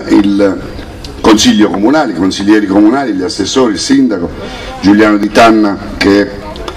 il Consiglio comunale, i consiglieri comunali, gli assessori, il sindaco Giuliano Di Tanna che è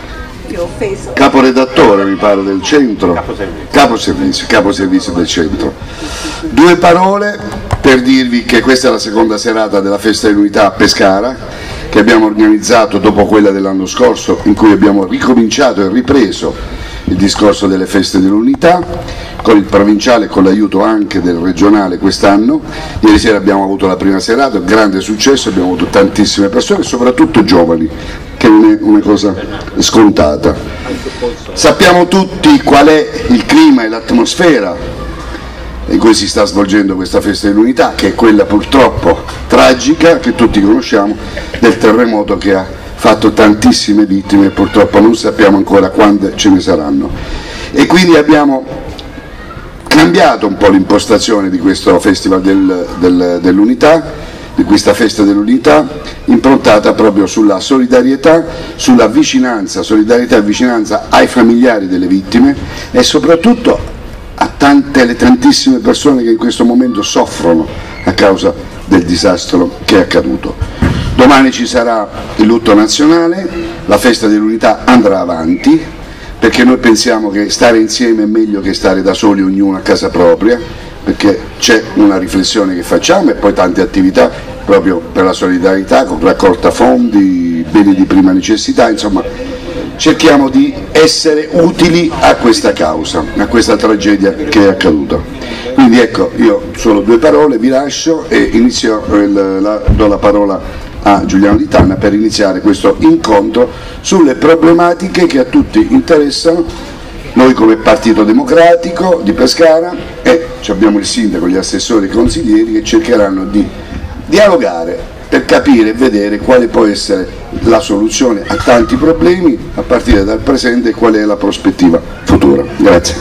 caporedattore mi pare del centro, caposervizio del centro. Due parole per dirvi che questa è la seconda serata della Festa dell'Unità a Pescara, che abbiamo organizzato dopo quella dell'anno scorso, in cui abbiamo ricominciato e ripreso il discorso delle Feste dell'Unità con il provinciale e con l'aiuto anche del regionale quest'anno. Ieri sera abbiamo avuto la prima serata, grande successo, abbiamo avuto tantissime persone, soprattutto giovani, che non è una cosa scontata. Sappiamo tutti qual è il clima e l'atmosfera in cui si sta svolgendo questa Festa dell'Unità, che è quella purtroppo tragica, che tutti conosciamo, del terremoto che ha fatto tantissime vittime e purtroppo non sappiamo ancora quante ce ne saranno. E quindi abbiamo cambiato un po' l'impostazione di questo Festival dell'Unità, di questa Festa dell'Unità, improntata proprio sulla solidarietà, sulla vicinanza, solidarietà e vicinanza ai familiari delle vittime e soprattutto a le tantissime persone che in questo momento soffrono a causa del disastro che è accaduto. Domani ci sarà il lutto nazionale, la Festa dell'Unità andrà avanti, perché noi pensiamo che stare insieme è meglio che stare da soli ognuno a casa propria, perché c'è una riflessione che facciamo e poi tante attività proprio per la solidarietà, con raccolta fondi, beni di prima necessità, insomma cerchiamo di essere utili a questa causa, a questa tragedia che è accaduta. Quindi ecco, io solo due parole, vi lascio e do la parola a Giuliano Di Tanna per iniziare questo incontro sulle problematiche che a tutti interessano. Noi come Partito Democratico di Pescara e abbiamo il sindaco, gli assessori e i consiglieri che cercheranno di dialogare per capire e vedere quale può essere la soluzione a tanti problemi a partire dal presente e qual è la prospettiva futura. Grazie.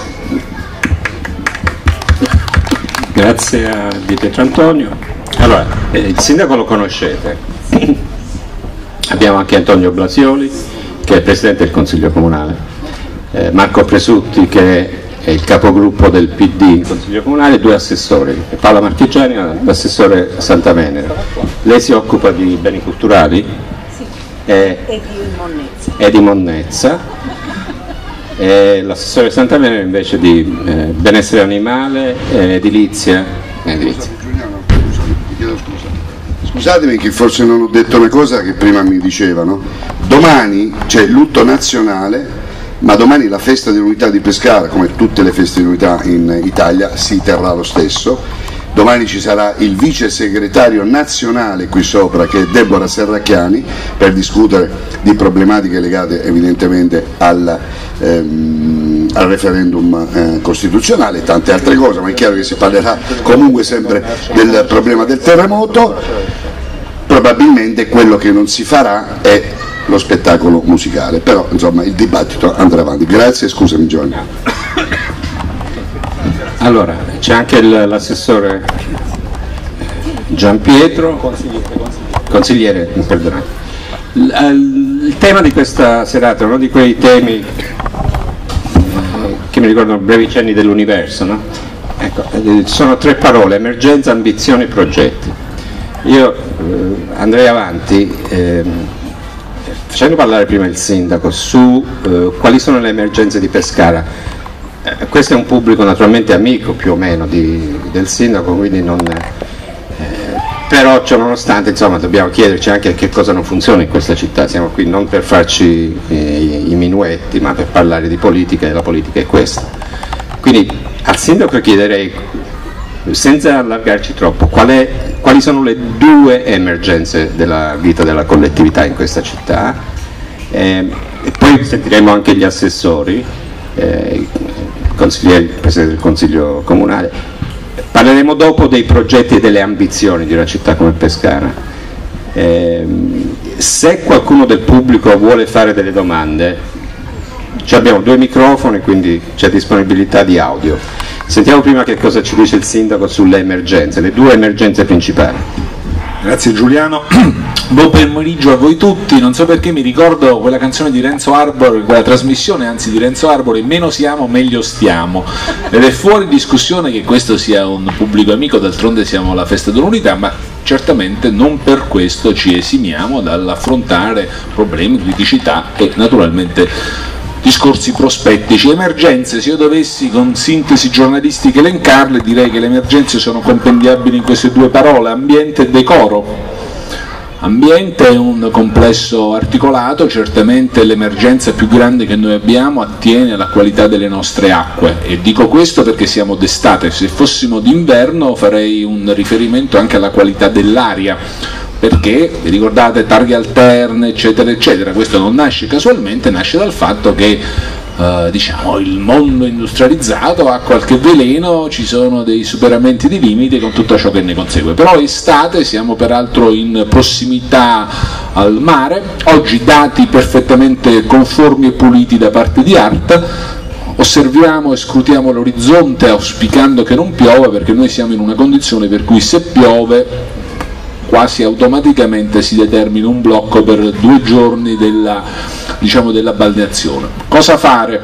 Grazie a Di Pietro Antonio. Allora, il sindaco lo conoscete. Abbiamo anche Antonio Blasioli che è Presidente del Consiglio Comunale, Marco Presutti che è il capogruppo del PD in Consiglio Comunale, due assessori, Paola Marchigiani, l'assessore Santa Venera. Lei si occupa di beni culturali? Sì, e di Monnezza, e l'assessore Santa Venera invece di benessere animale e edilizia. Scusatemi che forse non ho detto una cosa che prima mi dicevano. Domani c'è lutto nazionale, ma domani la Festa dell'Unità di Pescara, come tutte le feste dell'Unità in Italia, si terrà lo stesso. Domani ci sarà il vice segretario nazionale qui sopra, che è Deborah Serracchiani, per discutere di problematiche legate evidentemente al referendum costituzionale e tante altre cose, ma è chiaro che si parlerà comunque sempre del problema del terremoto. Probabilmente quello che non si farà è lo spettacolo musicale, però insomma il dibattito andrà avanti. Grazie, scusami Giovanni. Allora, c'è anche l'assessore Gian Pietro, consigliere, perdonate. Il tema di questa serata è uno di quei temi che mi ricordano brevi cenni dell'universo, no? Ecco, sono tre parole: emergenza, ambizioni, progetti. Io andrei avanti facendo parlare prima il sindaco su quali sono le emergenze di Pescara. Questo è un pubblico naturalmente amico più o meno del sindaco, quindi non, però ciò nonostante insomma dobbiamo chiederci anche che cosa non funziona in questa città. Siamo qui non per farci i minuetti, ma per parlare di politica, e la politica è questa. Quindi al sindaco chiederei, senza allargarci troppo, quali sono le due emergenze della vita della collettività in questa città, e poi sentiremo anche gli assessori, consiglieri, Presidente del Consiglio Comunale. Parleremo dopo dei progetti e delle ambizioni di una città come Pescara. Se qualcuno del pubblico vuole fare delle domande, abbiamo due microfoni, quindi c'è disponibilità di audio. Sentiamo prima che cosa ci dice il sindaco sulle emergenze, le due emergenze principali. Grazie Giuliano. Buon pomeriggio a voi tutti. Non so perché mi ricordo quella canzone di Renzo Arbore, quella trasmissione anzi di Renzo Arbore, meno siamo meglio stiamo, ed è fuori discussione che questo sia un pubblico amico, d'altronde siamo alla festa dell'unità, ma certamente non per questo ci esimiamo dall'affrontare problemi, criticità e naturalmente discorsi prospettici. Emergenze, se io dovessi con sintesi giornalistiche elencarle, direi che le emergenze sono compendiabili in queste due parole: ambiente e decoro. Ambiente è un complesso articolato, certamente l'emergenza più grande che noi abbiamo attiene alla qualità delle nostre acque, e dico questo perché siamo d'estate. Se fossimo d'inverno farei un riferimento anche alla qualità dell'aria, perché vi ricordate targhe alterne eccetera eccetera. Questo non nasce casualmente, nasce dal fatto che diciamo il mondo industrializzato ha qualche veleno, ci sono dei superamenti di limiti con tutto ciò che ne consegue. Però estate, siamo peraltro in prossimità al mare, oggi dati perfettamente conformi e puliti da parte di ART, osserviamo e scrutiamo l'orizzonte auspicando che non piova, perché noi siamo in una condizione per cui se piove quasi automaticamente si determina un blocco per 2 giorni della balneazione. Cosa fare?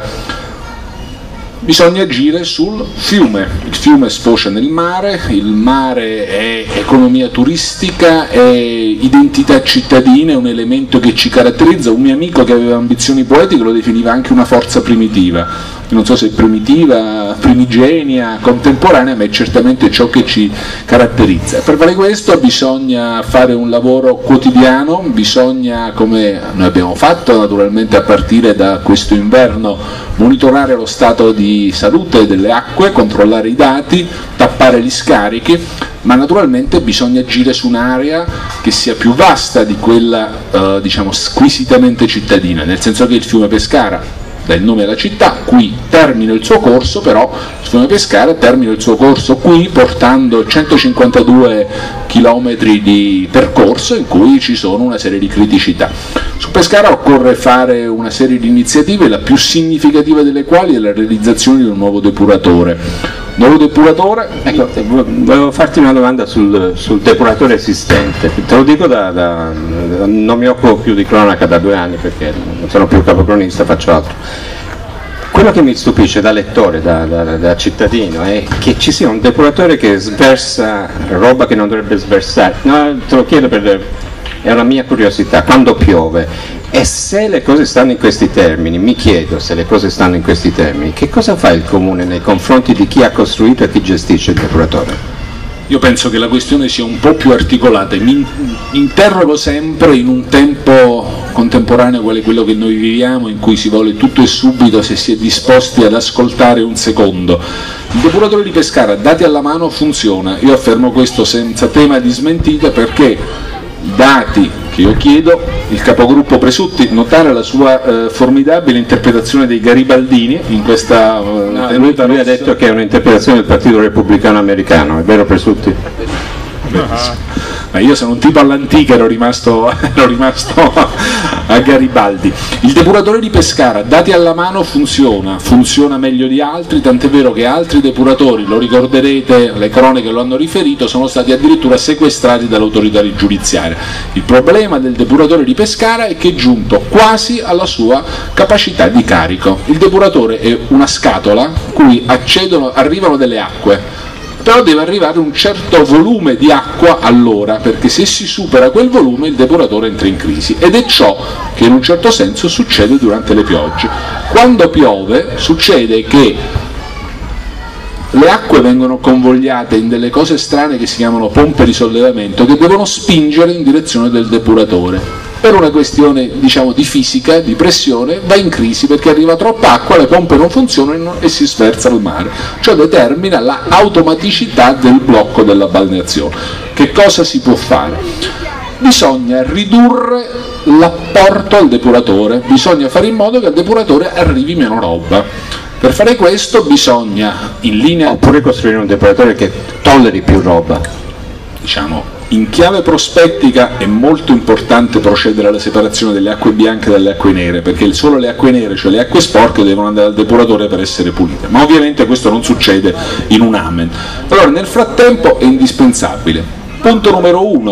Bisogna agire sul fiume. Il fiume sfocia nel mare, il mare è economia turistica, è identità cittadina, è un elemento che ci caratterizza. Un mio amico che aveva ambizioni poetiche lo definiva anche una forza primitiva. Non so se primitiva, primigenia, contemporanea, ma è certamente ciò che ci caratterizza. Per fare questo bisogna fare un lavoro quotidiano, bisogna, come noi abbiamo fatto naturalmente a partire da questo inverno, monitorare lo stato di salute delle acque, controllare i dati, tappare gli scarichi, ma naturalmente bisogna agire su un'area che sia più vasta di quella squisitamente cittadina, nel senso che il fiume Pescara dà il nome alla città, qui termina il suo corso, però il fiume Pescara termina il suo corso qui portando 152 km di percorso in cui ci sono una serie di criticità. Su Pescara occorre fare una serie di iniziative, la più significativa delle quali è la realizzazione di un nuovo depuratore. Nuovo depuratore? Ecco, volevo farti una domanda sul depuratore esistente. Te lo dico non mi occupo più di cronaca da 2 anni perché non sono più capocronista, faccio altro. Quello che mi stupisce da lettore, da cittadino, è che ci sia un depuratore che sversa roba che non dovrebbe sversare. No, te lo chiedo è una mia curiosità, quando piove. E se le cose stanno in questi termini, mi chiedo se le cose stanno in questi termini, che cosa fa il Comune nei confronti di chi ha costruito e chi gestisce il depuratore? Io penso che la questione sia un po' più articolata, mi interrogo sempre in un tempo contemporaneo quale quello che noi viviamo, in cui si vuole tutto e subito, se si è disposti ad ascoltare un secondo. Il depuratore di Pescara, dati alla mano, funziona. Io affermo questo senza tema di smentita, perché dati che io chiedo, il capogruppo Presutti, notare la sua formidabile interpretazione dei garibaldini in questa tenuta. Lui ha detto che è un'interpretazione del Partito Repubblicano Americano, è vero Presutti? Ma io sono un tipo all'antica, ero rimasto a Garibaldi. Il depuratore di Pescara, dati alla mano, funziona meglio di altri, tant'è vero che altri depuratori, lo ricorderete, le cronache lo hanno riferito, sono stati addirittura sequestrati dall'autorità giudiziaria. Il problema del depuratore di Pescara è che è giunto quasi alla sua capacità di carico. Il depuratore è una scatola a cui arrivano delle acque, però deve arrivare un certo volume di acqua all'ora, perché se si supera quel volume il depuratore entra in crisi, ed è ciò che in un certo senso succede durante le piogge. Quando piove succede che le acque vengono convogliate in delle cose strane che si chiamano pompe di sollevamento, che devono spingere in direzione del depuratore. Per una questione di fisica, di pressione, va in crisi perché arriva troppa acqua, le pompe non funzionano e si sversa al mare. Ciò determina la automaticità del blocco della balneazione. Che cosa si può fare? Bisogna ridurre l'apporto al depuratore, bisogna fare in modo che al depuratore arrivi meno roba. Per fare questo bisogna, in linea... Oppure costruire un depuratore che tolleri più roba. In chiave prospettica è molto importante procedere alla separazione delle acque bianche dalle acque nere, perché solo le acque nere, cioè le acque sporche, devono andare al depuratore per essere pulite, ma ovviamente questo non succede in un amen. Allora nel frattempo è indispensabile. Punto numero 1,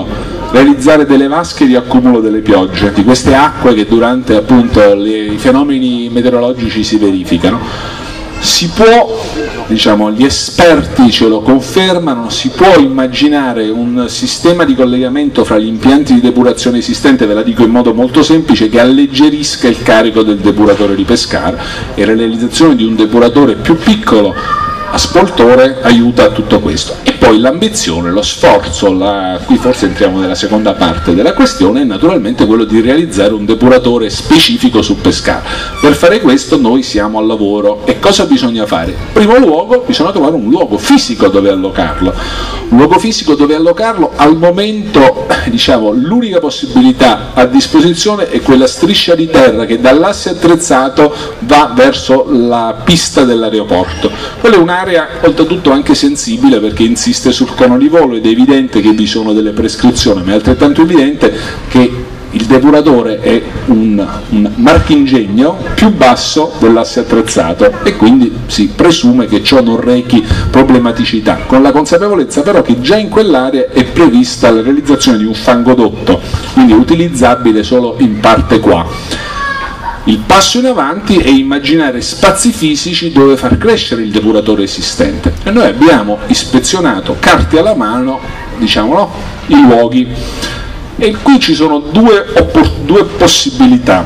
realizzare delle vasche di accumulo delle piogge, di queste acque che durante appunto i fenomeni meteorologici si verificano. Si può, diciamo, gli esperti ce lo confermano, si può immaginare un sistema di collegamento fra gli impianti di depurazione esistente, ve la dico in modo molto semplice, che alleggerisca il carico del depuratore di Pescara, e la realizzazione di un depuratore più piccolo a Spoltore aiuta a tutto questo. E poi l'ambizione, lo sforzo, qui forse entriamo nella seconda parte della questione, è naturalmente quello di realizzare un depuratore specifico su Pescara. Per fare questo noi siamo al lavoro. E cosa bisogna fare? In primo luogo bisogna trovare un luogo fisico dove allocarlo. Un luogo fisico dove allocarlo, al momento, diciamo, l'unica possibilità a disposizione è quella striscia di terra che dall'asse attrezzato va verso la pista dell'aeroporto. Quella è un'area oltretutto anche sensibile, perché insiste sul cono di volo ed è evidente che vi sono delle prescrizioni, ma è altrettanto evidente che il depuratore è un marchingegno più basso dell'asse attrezzato e quindi si presume che ciò non rechi problematicità, con la consapevolezza però che già in quell'area è prevista la realizzazione di un fangodotto, quindi utilizzabile solo in parte qua. Il passo in avanti è immaginare spazi fisici dove far crescere il depuratore esistente, e noi abbiamo ispezionato, carte alla mano, diciamo, i luoghi. E qui ci sono due possibilità.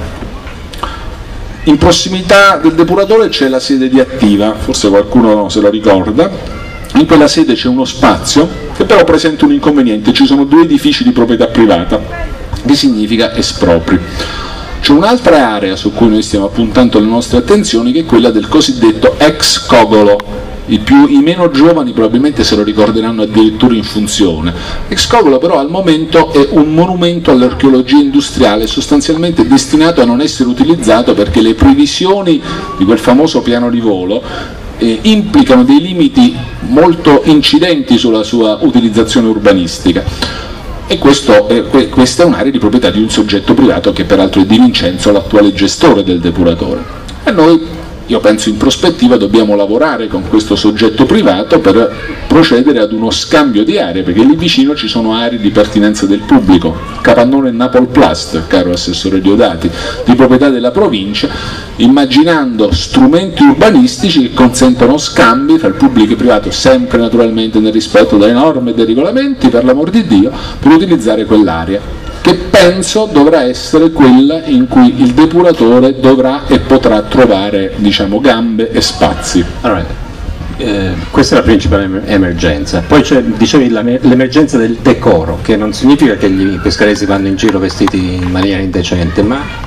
In prossimità del depuratore c'è la sede di Attiva, forse qualcuno se lo ricorda. In quella sede c'è uno spazio che però presenta un inconveniente: ci sono 2 edifici di proprietà privata, che significa espropri. C'è un'altra area su cui noi stiamo puntando le nostre attenzioni, che è quella del cosiddetto ex Cogolo. I meno giovani probabilmente se lo ricorderanno addirittura in funzione. Ex Cogolo però al momento è un monumento all'archeologia industriale, sostanzialmente destinato a non essere utilizzato perché le previsioni di quel famoso piano di volo implicano dei limiti molto incidenti sulla sua utilizzazione urbanistica. E questa è un'area di proprietà di un soggetto privato che peraltro è Di Vincenzo, l'attuale gestore del depuratore. E noi, io penso, in prospettiva dobbiamo lavorare con questo soggetto privato per procedere ad uno scambio di aree, perché lì vicino ci sono aree di pertinenza del pubblico, capannone Napolplast, caro assessore Diodati, di proprietà della provincia, immaginando strumenti urbanistici che consentano scambi tra il pubblico e il privato, sempre naturalmente nel rispetto delle norme e dei regolamenti, per l'amor di Dio, per utilizzare quell'area, che penso dovrà essere quella in cui il depuratore dovrà e potrà trovare, diciamo, gambe e spazi. Allora, questa è la principale emergenza. Poi c'è, dicevi, l'emergenza del decoro, che non significa che gli pescaresi vanno in giro vestiti in maniera indecente, ma...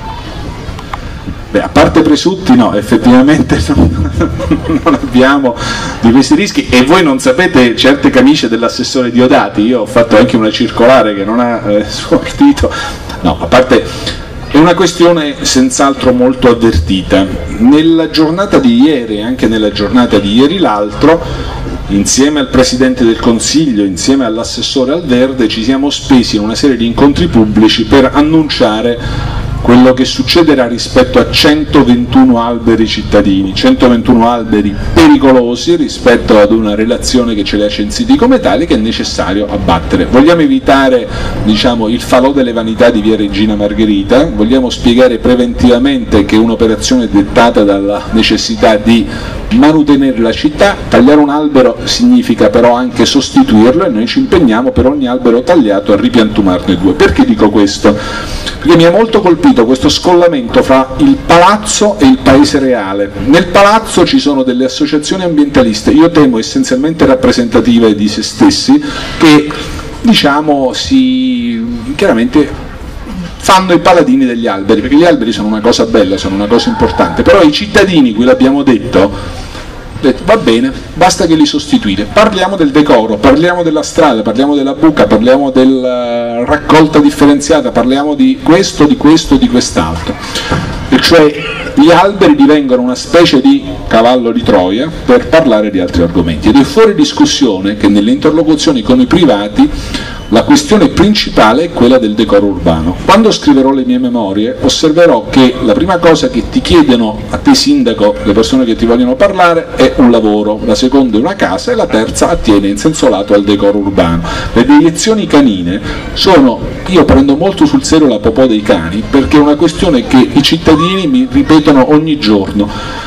Beh, a parte Presutti, no, effettivamente non abbiamo di questi rischi, e voi non sapete certe camicie dell'assessore Diodati. Io ho fatto anche una circolare che non ha sortito. No, a parte, è una questione senz'altro molto avvertita. Nella giornata di ieri e anche nella giornata di ieri l'altro, insieme al Presidente del Consiglio, insieme all'assessore Alverde, ci siamo spesi in una serie di incontri pubblici per annunciare quello che succederà rispetto a 121 alberi cittadini, 121 alberi pericolosi rispetto ad una relazione che ce li ha censiti come tali, che è necessario abbattere. Vogliamo evitare, diciamo, il falò delle vanità di via Regina Margherita, vogliamo spiegare preventivamente che è un'operazione dettata dalla necessità di manutenere la città. Tagliare un albero significa però anche sostituirlo, e noi ci impegniamo per ogni albero tagliato a ripiantumarne 2. Perché dico questo? Perché mi ha molto colpito questo scollamento fra il palazzo e il paese reale. Nel palazzo ci sono delle associazioni ambientaliste, io temo essenzialmente rappresentative di se stessi, che, diciamo, chiaramente fanno i paladini degli alberi, perché gli alberi sono una cosa bella, sono una cosa importante, però i cittadini, qui l'abbiamo detto, va bene, basta che li sostituite. Parliamo del decoro, parliamo della strada, parliamo della buca, parliamo della raccolta differenziata, parliamo di questo, di quest'altro. E cioè gli alberi divengono una specie di cavallo di Troia per parlare di altri argomenti, ed è fuori discussione che nelle interlocuzioni con i privati la questione principale è quella del decoro urbano. Quando scriverò le mie memorie osserverò che la prima cosa che ti chiedono a te sindaco le persone che ti vogliono parlare è un lavoro, la seconda è una casa e la terza attiene in senso lato al decoro urbano. Le deiezioni canine sono, io prendo molto sul serio la popò dei cani perché è una questione che i cittadini mi ripetono ogni giorno.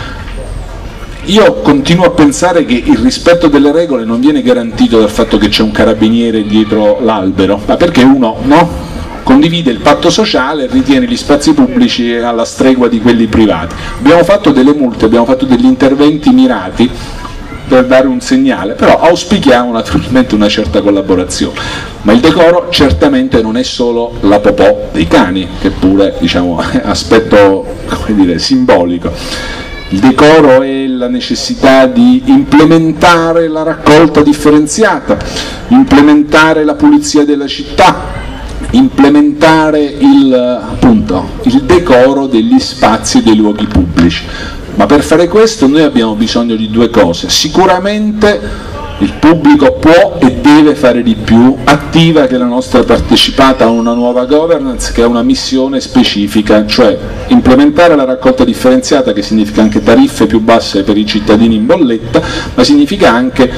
Io continuo a pensare che il rispetto delle regole non viene garantito dal fatto che c'è un carabiniere dietro l'albero, ma perché uno condivide il patto sociale e ritiene gli spazi pubblici alla stregua di quelli privati. Abbiamo fatto delle multe, abbiamo fatto degli interventi mirati per dare un segnale, però auspichiamo naturalmente una certa collaborazione. Ma il decoro certamente non è solo la popò dei cani, che pure è aspetto simbolico. Il decoro è la necessità di implementare la raccolta differenziata, implementare la pulizia della città, implementare il decoro degli spazi e dei luoghi pubblici. Ma per fare questo noi abbiamo bisogno di due cose. Sicuramente il pubblico può e deve fare di più, attiva che la nostra partecipata a una nuova governance che ha una missione specifica, cioè implementare la raccolta differenziata, che significa anche tariffe più basse per i cittadini in bolletta, ma significa anche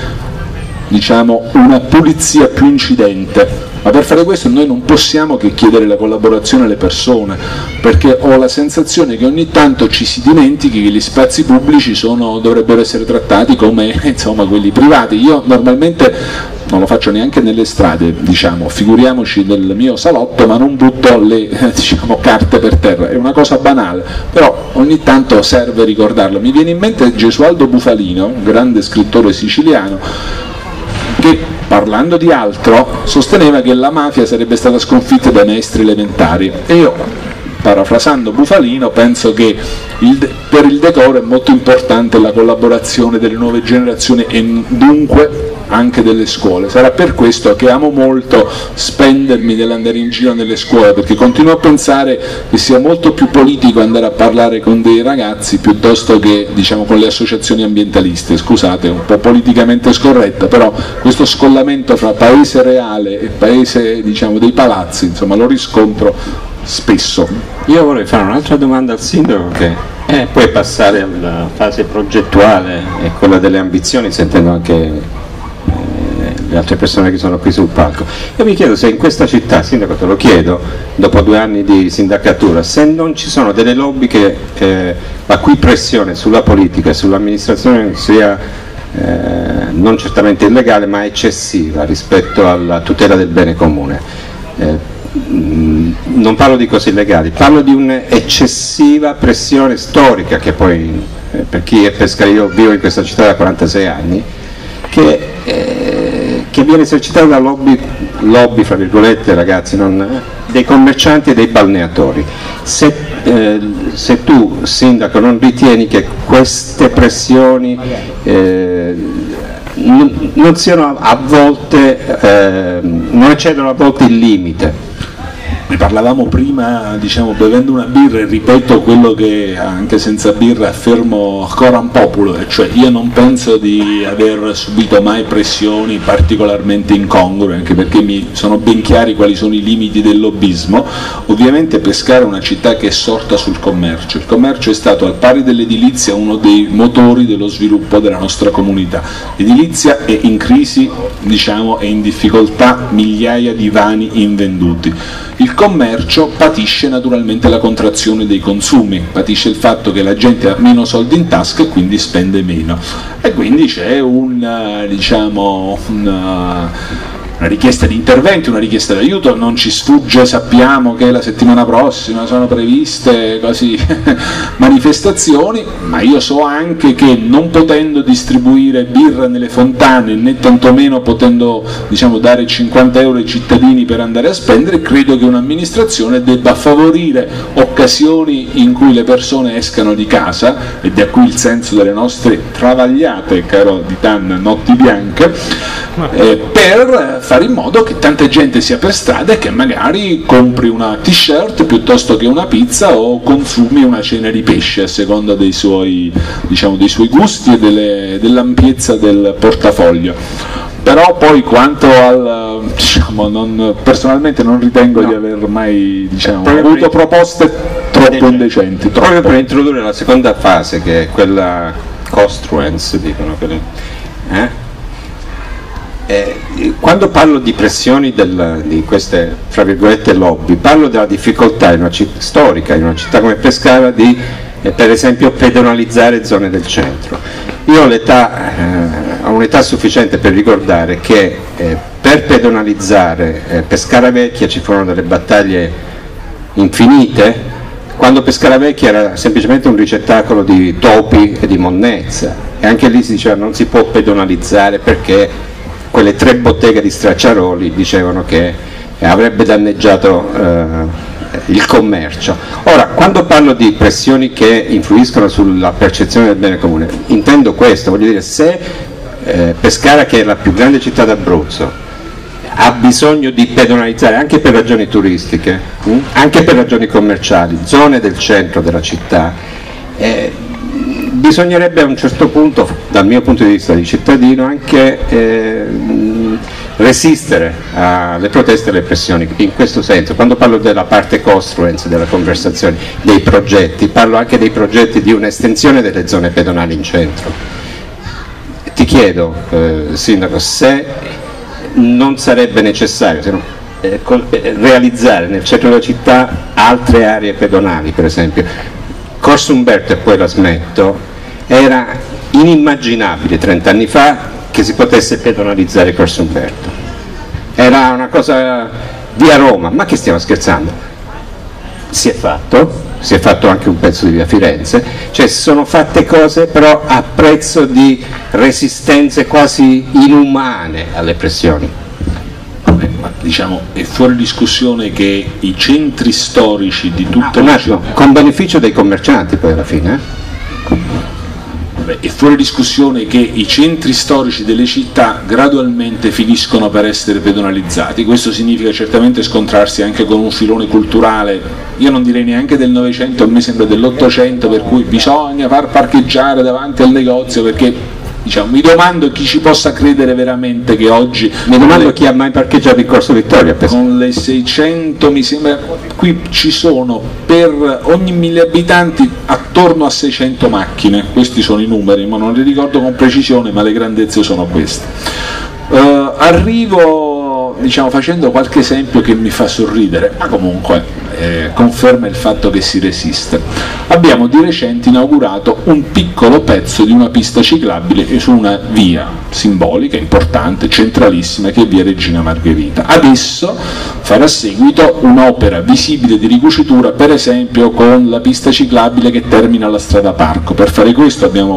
una pulizia più incidente. Ma per fare questo noi non possiamo che chiedere la collaborazione alle persone, perché ho la sensazione che ogni tanto ci si dimentichi che gli spazi pubblici dovrebbero essere trattati come quelli privati. Io normalmente non lo faccio neanche nelle strade, figuriamoci nel mio salotto, ma non butto le carte per terra, è una cosa banale, però ogni tanto serve ricordarlo. Mi viene in mente Gesualdo Bufalino, un grande scrittore siciliano, che parlando di altro sosteneva che la mafia sarebbe stata sconfitta dai maestri elementari, e io, parafrasando Bufalino, penso che per il decoro è molto importante la collaborazione delle nuove generazioni e dunque anche delle scuole. Sarà per questo che amo molto spendermi nell'andare in giro nelle scuole, perché continuo a pensare che sia molto più politico andare a parlare con dei ragazzi piuttosto che con le associazioni ambientaliste. Scusate, un po' politicamente scorretta, però questo scollamento fra paese reale e paese dei palazzi lo riscontro spesso. Io vorrei fare un'altra domanda al sindaco, che poi passare alla fase progettuale e quella delle ambizioni, sentendo anche le altre persone che sono qui sul palco. Io mi chiedo se in questa città, sindaco, te lo chiedo, dopo 2 anni di sindacatura, se non ci sono delle lobby la cui pressione sulla politica e sull'amministrazione sia non certamente illegale ma eccessiva rispetto alla tutela del bene comune. Non parlo di cose illegali, parlo di un'eccessiva pressione storica che poi, per chi è pescatore, io vivo in questa città da 46 anni, che viene esercitata da lobby fra virgolette, ragazzi, dei commercianti e dei balneatori. Se tu, sindaco, non ritieni che queste pressioni non siano a volte, non eccedono a volte il limite? Ne parlavamo prima, bevendo una birra, e ripeto quello che anche senza birra affermo coram populo, cioè io non penso di aver subito mai pressioni particolarmente incongrue, anche perché mi sono ben chiari quali sono i limiti del lobbismo. Ovviamente Pescara è una città che è sorta sul commercio, il commercio è stato, al pari dell'edilizia, uno dei motori dello sviluppo della nostra comunità. L'edilizia è in crisi, è in difficoltà, migliaia di vani invenduti. Il commercio patisce naturalmente la contrazione dei consumi, patisce il fatto che la gente ha meno soldi in tasca e quindi spende meno, e quindi c'è una richiesta di interventi, una richiesta d'aiuto. Non ci sfugge, sappiamo che la settimana prossima sono previste manifestazioni, ma io so anche che non potendo distribuire birra nelle fontane, né tantomeno potendo dare 50 euro ai cittadini per andare a spendere, credo che un'amministrazione debba favorire occasioni in cui le persone escano di casa, e da qui il senso delle nostre travagliate, caro Ditan, notti bianche, per fare in modo che tanta gente sia per strada e che magari compri una t-shirt piuttosto che una pizza, o consumi una cena di pesce a seconda dei suoi gusti e dell'ampiezza del portafoglio. però poi quanto al diciamo, personalmente non ritengo di aver mai avuto proposte troppo indecenti. Proprio per introdurre la seconda fase, che è quella costruence, dicono quando parlo di pressioni di queste fra virgolette lobby, parlo della difficoltà storica in una città come Pescara di per esempio pedonalizzare zone del centro. Io ho un'età sufficiente per ricordare che per pedonalizzare Pescara Vecchia ci furono delle battaglie infinite, quando Pescara Vecchia era semplicemente un ricettacolo di topi e di monnezza, e anche lì si diceva non si può pedonalizzare perché quelle 3 botteghe di Stracciaroli dicevano che avrebbe danneggiato il commercio. Ora, quando parlo di pressioni che influiscono sulla percezione del bene comune, intendo questo, voglio dire, se Pescara, che è la più grande città d'Abruzzo, ha bisogno di pedonalizzare anche per ragioni turistiche, anche per ragioni commerciali, zone del centro della città, bisognerebbe a un certo punto, dal mio punto di vista di cittadino, anche resistere alle proteste e alle pressioni. In questo senso, quando parlo della parte costruence della conversazione, dei progetti, parlo anche dei progetti di un'estensione delle zone pedonali in centro. Ti chiedo, Sindaco, se non sarebbe necessario realizzare nel centro della città altre aree pedonali, per esempio. Corso Umberto, e poi la smetto, era inimmaginabile 30 anni fa che si potesse pedonalizzare Corso Umberto. Era una cosa via Roma, ma che stiamo scherzando? Si è fatto anche un pezzo di via Firenze, cioè si sono fatte cose però a prezzo di resistenze quasi inumane alle pressioni. Diciamo, è fuori discussione che i centri storici di tutte le città, con beneficio dei commercianti poi alla fine, è fuori discussione che i centri storici delle città gradualmente finiscono per essere pedonalizzati. Questo significa certamente scontrarsi anche con un filone culturale, io non direi neanche del Novecento, a me sembra dell'800, per cui bisogna far parcheggiare davanti al negozio, perché mi domando chi ci possa credere veramente che oggi, mi domando chi ha mai parcheggiato in Corso Vittoria con le 600, mi sembra, qui ci sono per ogni 1000 abitanti attorno a 600 macchine, questi sono i numeri, ma non li ricordo con precisione, ma le grandezze sono queste. Arrivo facendo qualche esempio che mi fa sorridere, ma comunque conferma il fatto che si resiste. Abbiamo di recente inaugurato un piccolo pezzo di una pista ciclabile su una via simbolica, importante, centralissima, che è via Regina Margherita. Adesso farà seguito un'opera visibile di ricucitura, per esempio con la pista ciclabile che termina alla strada Parco. Per fare questo abbiamo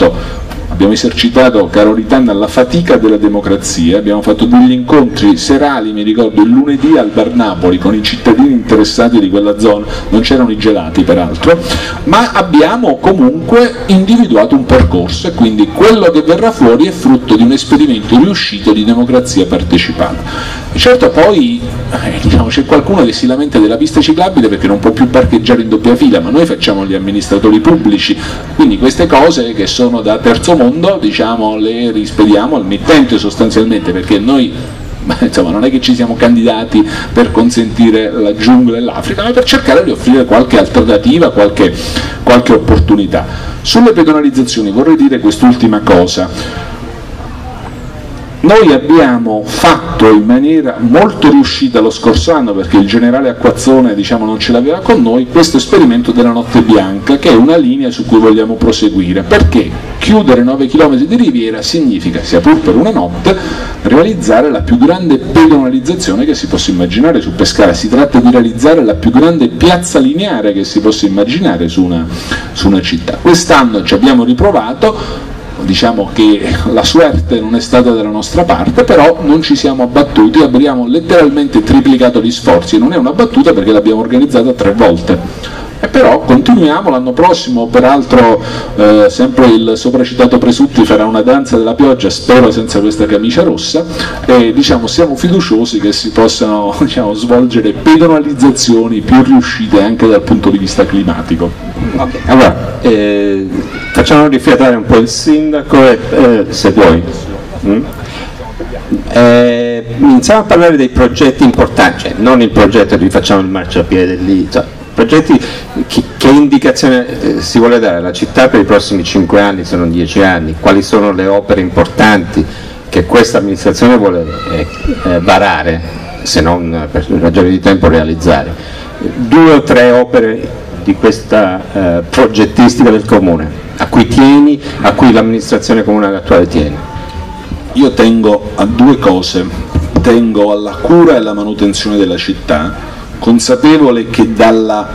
esercitato, caro Ritanna, la fatica della democrazia, abbiamo fatto degli incontri serali, mi ricordo il lunedì al Bar Napoli, con i cittadini interessati di quella zona, non c'erano i gelati peraltro, ma abbiamo comunque individuato un percorso, e quindi quello che verrà fuori è frutto di un esperimento riuscito di democrazia partecipata. E certo poi c'è qualcuno che si lamenta della pista ciclabile perché non può più parcheggiare in doppia fila, ma noi facciamo gli amministratori pubblici, quindi queste cose che sono da terzo mondo le rispediamo al mittente sostanzialmente, perché noi non è che ci siamo candidati per consentire la giungla e l'Africa, ma per cercare di offrire qualche alternativa, qualche opportunità. Sulle pedonalizzazioni vorrei dire quest'ultima cosa. Noi abbiamo fatto in maniera molto riuscita lo scorso anno, perché il generale Acquazzone non ce l'aveva con noi, questo esperimento della notte bianca, che è una linea su cui vogliamo proseguire, perché chiudere 9 km di riviera significa, sia pur per una notte, realizzare la più grande pedonalizzazione che si possa immaginare su Pescara. Si tratta di realizzare la più grande piazza lineare che si possa immaginare su una città. Quest'anno ci abbiamo riprovato, diciamo che la suerte non è stata dalla nostra parte, però non ci siamo abbattuti, abbiamo letteralmente triplicato gli sforzi, non è una battuta perché l'abbiamo organizzata 3 volte. E però continuiamo, l'anno prossimo peraltro sempre il sopracitato Presutti farà una danza della pioggia, spero senza questa camicia rossa, e siamo fiduciosi che si possano svolgere pedonalizzazioni più riuscite anche dal punto di vista climatico. Okay. Allora, facciamo rifiatare un po' il sindaco, se vuoi. iniziamo a parlare dei progetti importanti, cioè non il progetto di facciamo il marciapiede lì, cioè, progetti, che indicazione si vuole dare alla città per i prossimi 5 anni, se non 10 anni, quali sono le opere importanti che questa amministrazione vuole varare, se non per ragioni di tempo realizzare. 2 o 3 opere di questa progettistica del comune, a cui tieni, a cui l'amministrazione comunale attuale tiene. Io tengo a 2 cose, tengo alla cura e alla manutenzione della città, consapevole che dalla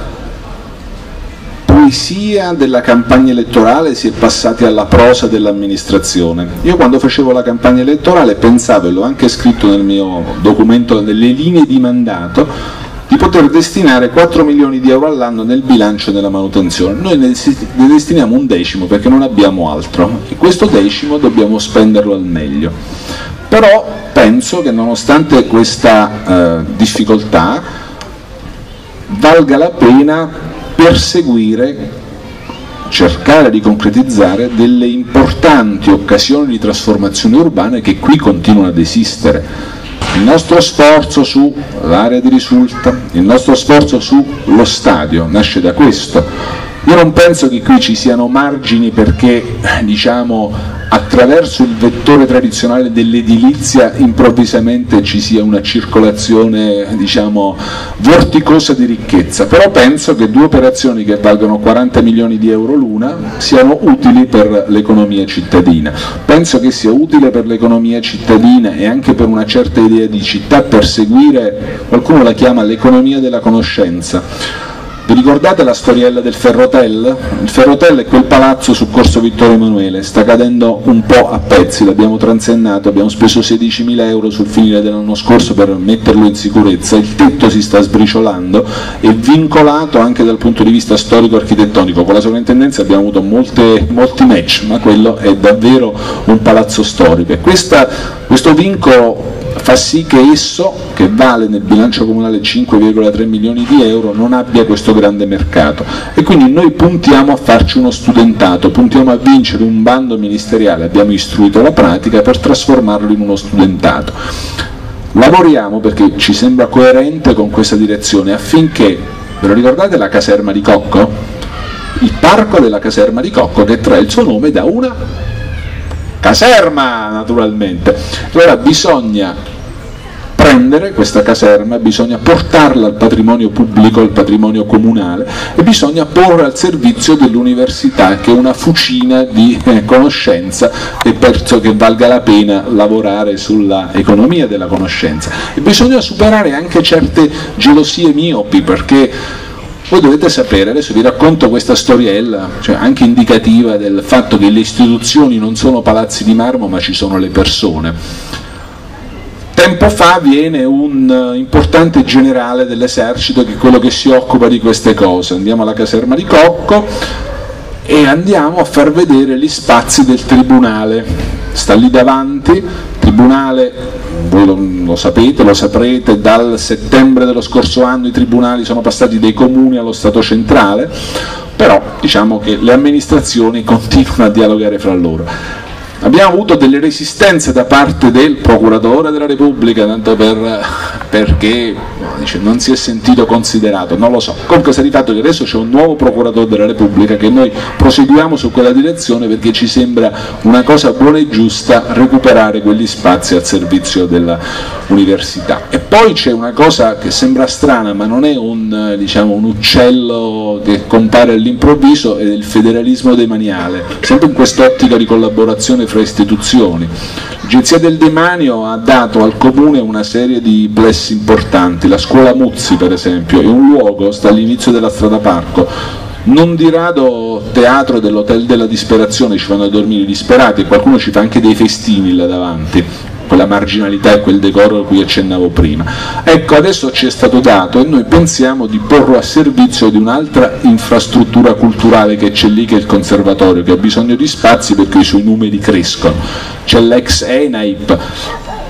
poesia della campagna elettorale si è passati alla prosa dell'amministrazione. Io quando facevo la campagna elettorale pensavo, e l'ho anche scritto nel mio documento, nelle linee di mandato, di poter destinare 4 milioni di euro all'anno nel bilancio della manutenzione. Noi ne destiniamo 1/10 perché non abbiamo altro e questo 10° dobbiamo spenderlo al meglio. Però penso che nonostante questa difficoltà valga la pena perseguire, cercare di concretizzare delle importanti occasioni di trasformazione urbana che qui continuano ad esistere. Il nostro sforzo sull'area di risulta, il nostro sforzo sullo stadio nasce da questo. Io non penso che qui ci siano margini perché, diciamo, attraverso il vettore tradizionale dell'edilizia improvvisamente ci sia una circolazione, diciamo, vorticosa di ricchezza, però penso che 2 operazioni che valgono 40 milioni di euro l'una siano utili per l'economia cittadina. Penso che sia utile per l'economia cittadina e anche per una certa idea di città perseguire, qualcuno la chiama l'economia della conoscenza. Vi ricordate la storiella del Ferrotel? Il Ferrotel è quel palazzo su Corso Vittorio Emanuele, sta cadendo un po' a pezzi, l'abbiamo transennato, abbiamo speso 16.000 euro sul finire dell'anno scorso per metterlo in sicurezza, il tetto si sta sbriciolando, è vincolato anche dal punto di vista storico-architettonico, con la sovrintendenza abbiamo avuto molti match, ma quello è davvero un palazzo storico e questo vincolo fa sì che esso, che vale nel bilancio comunale 5,3 milioni di euro, non abbia questo grande mercato e quindi noi puntiamo a farci uno studentato, puntiamo a vincere un bando ministeriale, abbiamo istruito la pratica per trasformarlo in uno studentato. Lavoriamo perché ci sembra coerente con questa direzione affinché, ve lo ricordate la caserma di Cocco? Il parco della caserma di Cocco che trae il suo nome da una caserma, naturalmente. Allora bisogna prendere questa caserma, bisogna portarla al patrimonio pubblico, al patrimonio comunale e bisogna porre al servizio dell'università che è una fucina di conoscenza e penso che valga la pena lavorare sulla economia della conoscenza e bisogna superare anche certe gelosie miopi perché voi dovete sapere, adesso vi racconto questa storiella, cioè anche indicativa del fatto che le istituzioni non sono palazzi di marmo ma ci sono le persone. Tempo fa viene un importante generale dell'esercito che è quello che si occupa di queste cose, andiamo alla caserma di Cocco e andiamo a far vedere gli spazi del tribunale, sta lì davanti, tribunale. Voi lo sapete, lo saprete, dal settembre dello scorso anno i tribunali sono passati dai comuni allo Stato centrale, però diciamo che le amministrazioni continuano a dialogare fra loro. Abbiamo avuto delle resistenze da parte del procuratore della Repubblica, tanto perché non si è sentito considerato, non lo so. Comunque sta di fatto che adesso c'è un nuovo procuratore della Repubblica che noi proseguiamo su quella direzione perché ci sembra una cosa buona e giusta recuperare quegli spazi al servizio dell'università. E poi c'è una cosa che sembra strana ma non è un uccello che compare all'improvviso, è il federalismo demaniale, sempre in quest'ottica di collaborazione fra istituzioni. L'Agenzia del Demanio ha dato al Comune una serie di plessi importanti, la scuola Muzzi per esempio, è un luogo, sta all'inizio della strada Parco, non di rado teatro dell'Hotel della Disperazione, ci vanno a dormire disperati e qualcuno ci fa anche dei festini là davanti, quella marginalità e quel decoro a cui accennavo prima. Ecco, adesso ci è stato dato e noi pensiamo di porlo a servizio di un'altra infrastruttura culturale che c'è lì, che è il conservatorio, che ha bisogno di spazi perché i suoi numeri crescono. C'è l'ex ENAIP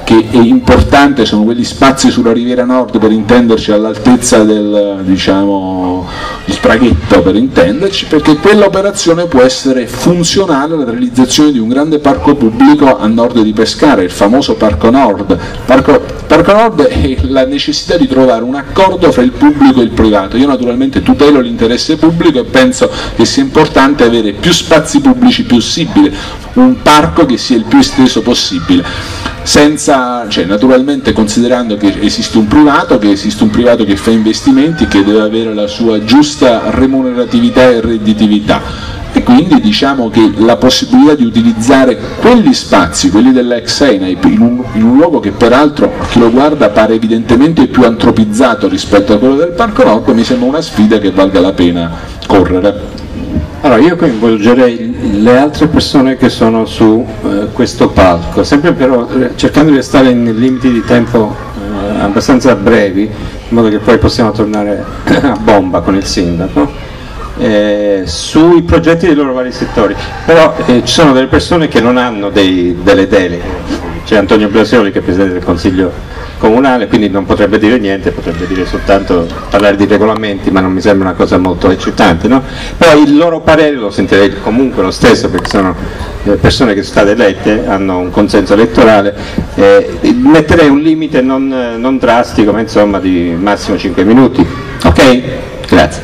che è importante sono quegli spazi sulla Riviera Nord, per intenderci, all'altezza del, diciamo, il traghetto, per intenderci, perché quell'operazione può essere funzionale alla realizzazione di un grande parco pubblico a nord di Pescara, il famoso Parco Nord. Parco Nord è la necessità di trovare un accordo fra il pubblico e il privato. Io naturalmente tutelo l'interesse pubblico e penso che sia importante avere più spazi pubblici possibile, un parco che sia il più esteso possibile, senza, cioè, naturalmente considerando che esiste un privato che fa investimenti, che deve avere la sua giusta remuneratività e redditività. E quindi diciamo che la possibilità di utilizzare quegli spazi, quelli dell'ex ENAIP, in un luogo che peraltro a chi lo guarda pare evidentemente più antropizzato rispetto a quello del Parco Nord, mi sembra una sfida che valga la pena correre. Allora io coinvolgerei le altre persone che sono su questo palco, sempre però cercando di restare in limiti di tempo abbastanza brevi, in modo che poi possiamo tornare a bomba con il sindaco. Sui progetti dei loro vari settori, però ci sono delle persone che non hanno delle deleghe. C'è Antonio Blasioli che è Presidente del Consiglio Comunale, quindi non potrebbe dire niente, potrebbe dire soltanto parlare di regolamenti, ma non mi sembra una cosa molto eccitante, no? Però il loro parere lo sentirei comunque lo stesso, perché sono persone che sono state elette, hanno un consenso elettorale. Metterei un limite non drastico, ma insomma di massimo 5 minuti. Ok? Grazie.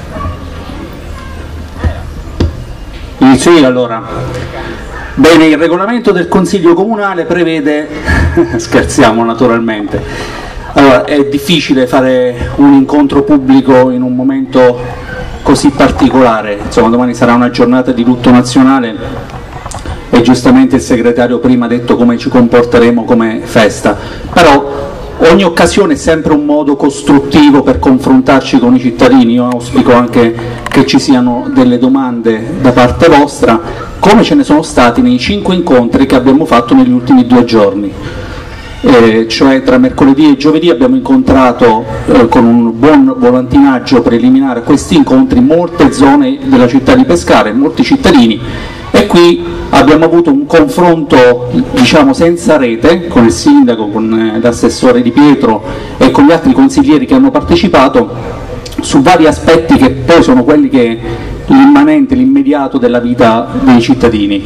Inizio io allora. Bene, il regolamento del Consiglio Comunale prevede, scherziamo naturalmente, allora è difficile fare un incontro pubblico in un momento così particolare, insomma domani sarà una giornata di lutto nazionale e giustamente il segretario prima ha detto come ci comporteremo come festa, però ogni occasione è sempre un modo costruttivo per confrontarci con i cittadini. Io auspico anche che ci siano delle domande da parte vostra, come ce ne sono stati nei 5 incontri che abbiamo fatto negli ultimi 2 giorni. Cioè tra mercoledì e giovedì abbiamo incontrato con un buon volantinaggio preliminare a questi incontri molte zone della città di Pescara e molti cittadini, e qui abbiamo avuto un confronto diciamo senza rete con il sindaco, con l'assessore Di Pietro e con gli altri consiglieri che hanno partecipato su vari aspetti che poi sono quelli che l'immanente, l'immediato della vita dei cittadini.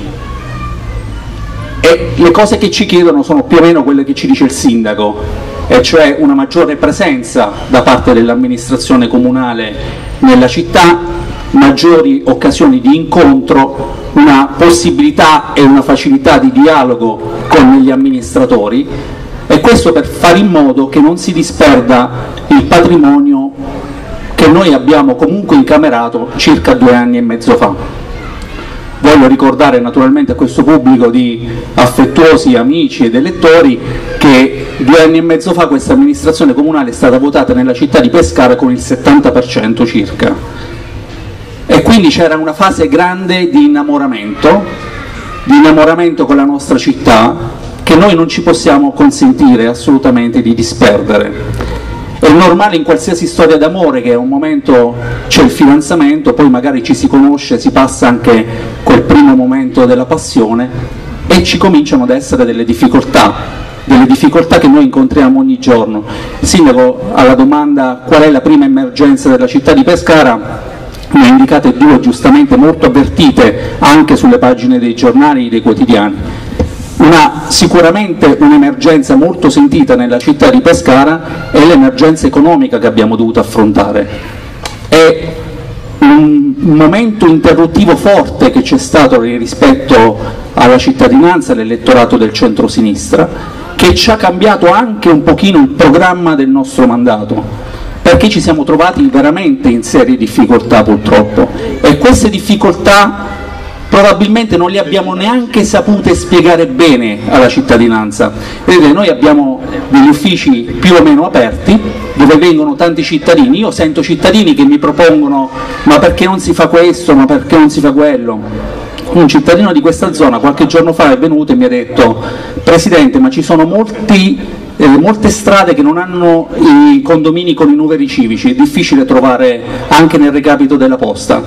E le cose che ci chiedono sono più o meno quelle che ci dice il sindaco, e cioè una maggiore presenza da parte dell'amministrazione comunale nella città, maggiori occasioni di incontro, una possibilità e una facilità di dialogo con gli amministratori, e questo per fare in modo che non si disperda il patrimonio che noi abbiamo comunque incamerato circa 2 anni e mezzo fa. Voglio ricordare naturalmente a questo pubblico di affettuosi amici ed elettori che 2 anni e mezzo fa questa amministrazione comunale è stata votata nella città di Pescara con il 70% circa, e quindi c'era una fase grande di innamoramento con la nostra città, che noi non ci possiamo consentire assolutamente di disperdere. È normale in qualsiasi storia d'amore che a un momento c'è il fidanzamento, poi magari ci si conosce, si passa anche quel primo momento della passione e ci cominciano ad essere delle difficoltà che noi incontriamo ogni giorno. Sindaco, alla domanda qual è la prima emergenza della città di Pescara, ne ha indicate 2 giustamente molto avvertite anche sulle pagine dei giornali e dei quotidiani. Sicuramente un'emergenza molto sentita nella città di Pescara è l'emergenza economica che abbiamo dovuto affrontare. È un momento interruttivo forte che c'è stato rispetto alla cittadinanza, all'elettorato del centro-sinistra, che ci ha cambiato anche un pochino il programma del nostro mandato, perché ci siamo trovati veramente in serie difficoltà purtroppo, e queste difficoltà probabilmente non le abbiamo neanche sapute spiegare bene alla cittadinanza. Vedete, noi abbiamo degli uffici più o meno aperti dove vengono tanti cittadini, io sento cittadini che mi propongono ma perché non si fa questo, ma perché non si fa quello. Un cittadino di questa zona qualche giorno fa è venuto e mi ha detto: Presidente, ma ci sono molti molte strade che non hanno i condomini con i numeri civici, è difficile trovare anche nel recapito della posta.